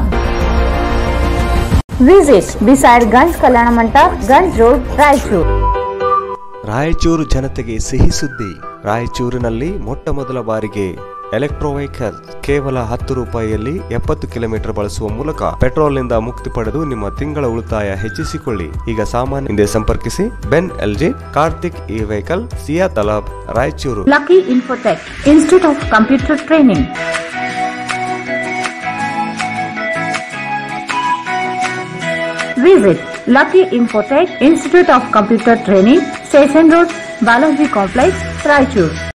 S2: Visit beside Ganj Kalyana Mantapa, Ganj road, Raichur.
S5: Raichur ಜನತೆಗೆ ಸಿಹಿ ಸುದ್ದಿ. ರಾಯಚೂರಿನಲ್ಲಿ ಮೊಟ್ಟ ಮೊದಲ ಬಾರಿಗೆ ಎಲೆಕ್ಟ್ರೋ ವೆಹಿಕಲ್ ಕೇವಲ 10 ರೂಪಾಯಿಯಲ್ಲಿ 70 ಕಿಲೋಮೀಟರ್ ಬಳಸುವ ಮೂಲಕ ಪೆಟ್ರೋಲ್ನಿಂದ ಮುಕ್ತಿ ಪಡೆದು ನಿಮ್ಮ ತಿಂಗಳ ಉಳಿತಾಯ ಹೆಚ್ಚಿಸಿಕೊಳ್ಳಿ. ಈಗ ಸಾಮಾನ್ಯ ಹಿಂದೆ ಸಂಪರ್ಕಿಸಿ. Ben LG, Karthik E vehicle, Siya Talab, Raichur.
S2: Lucky Infotech institute of computer training. Visit Lucky Infotech Institute of Computer Training, Station Road, Balaji Complex, Raichur.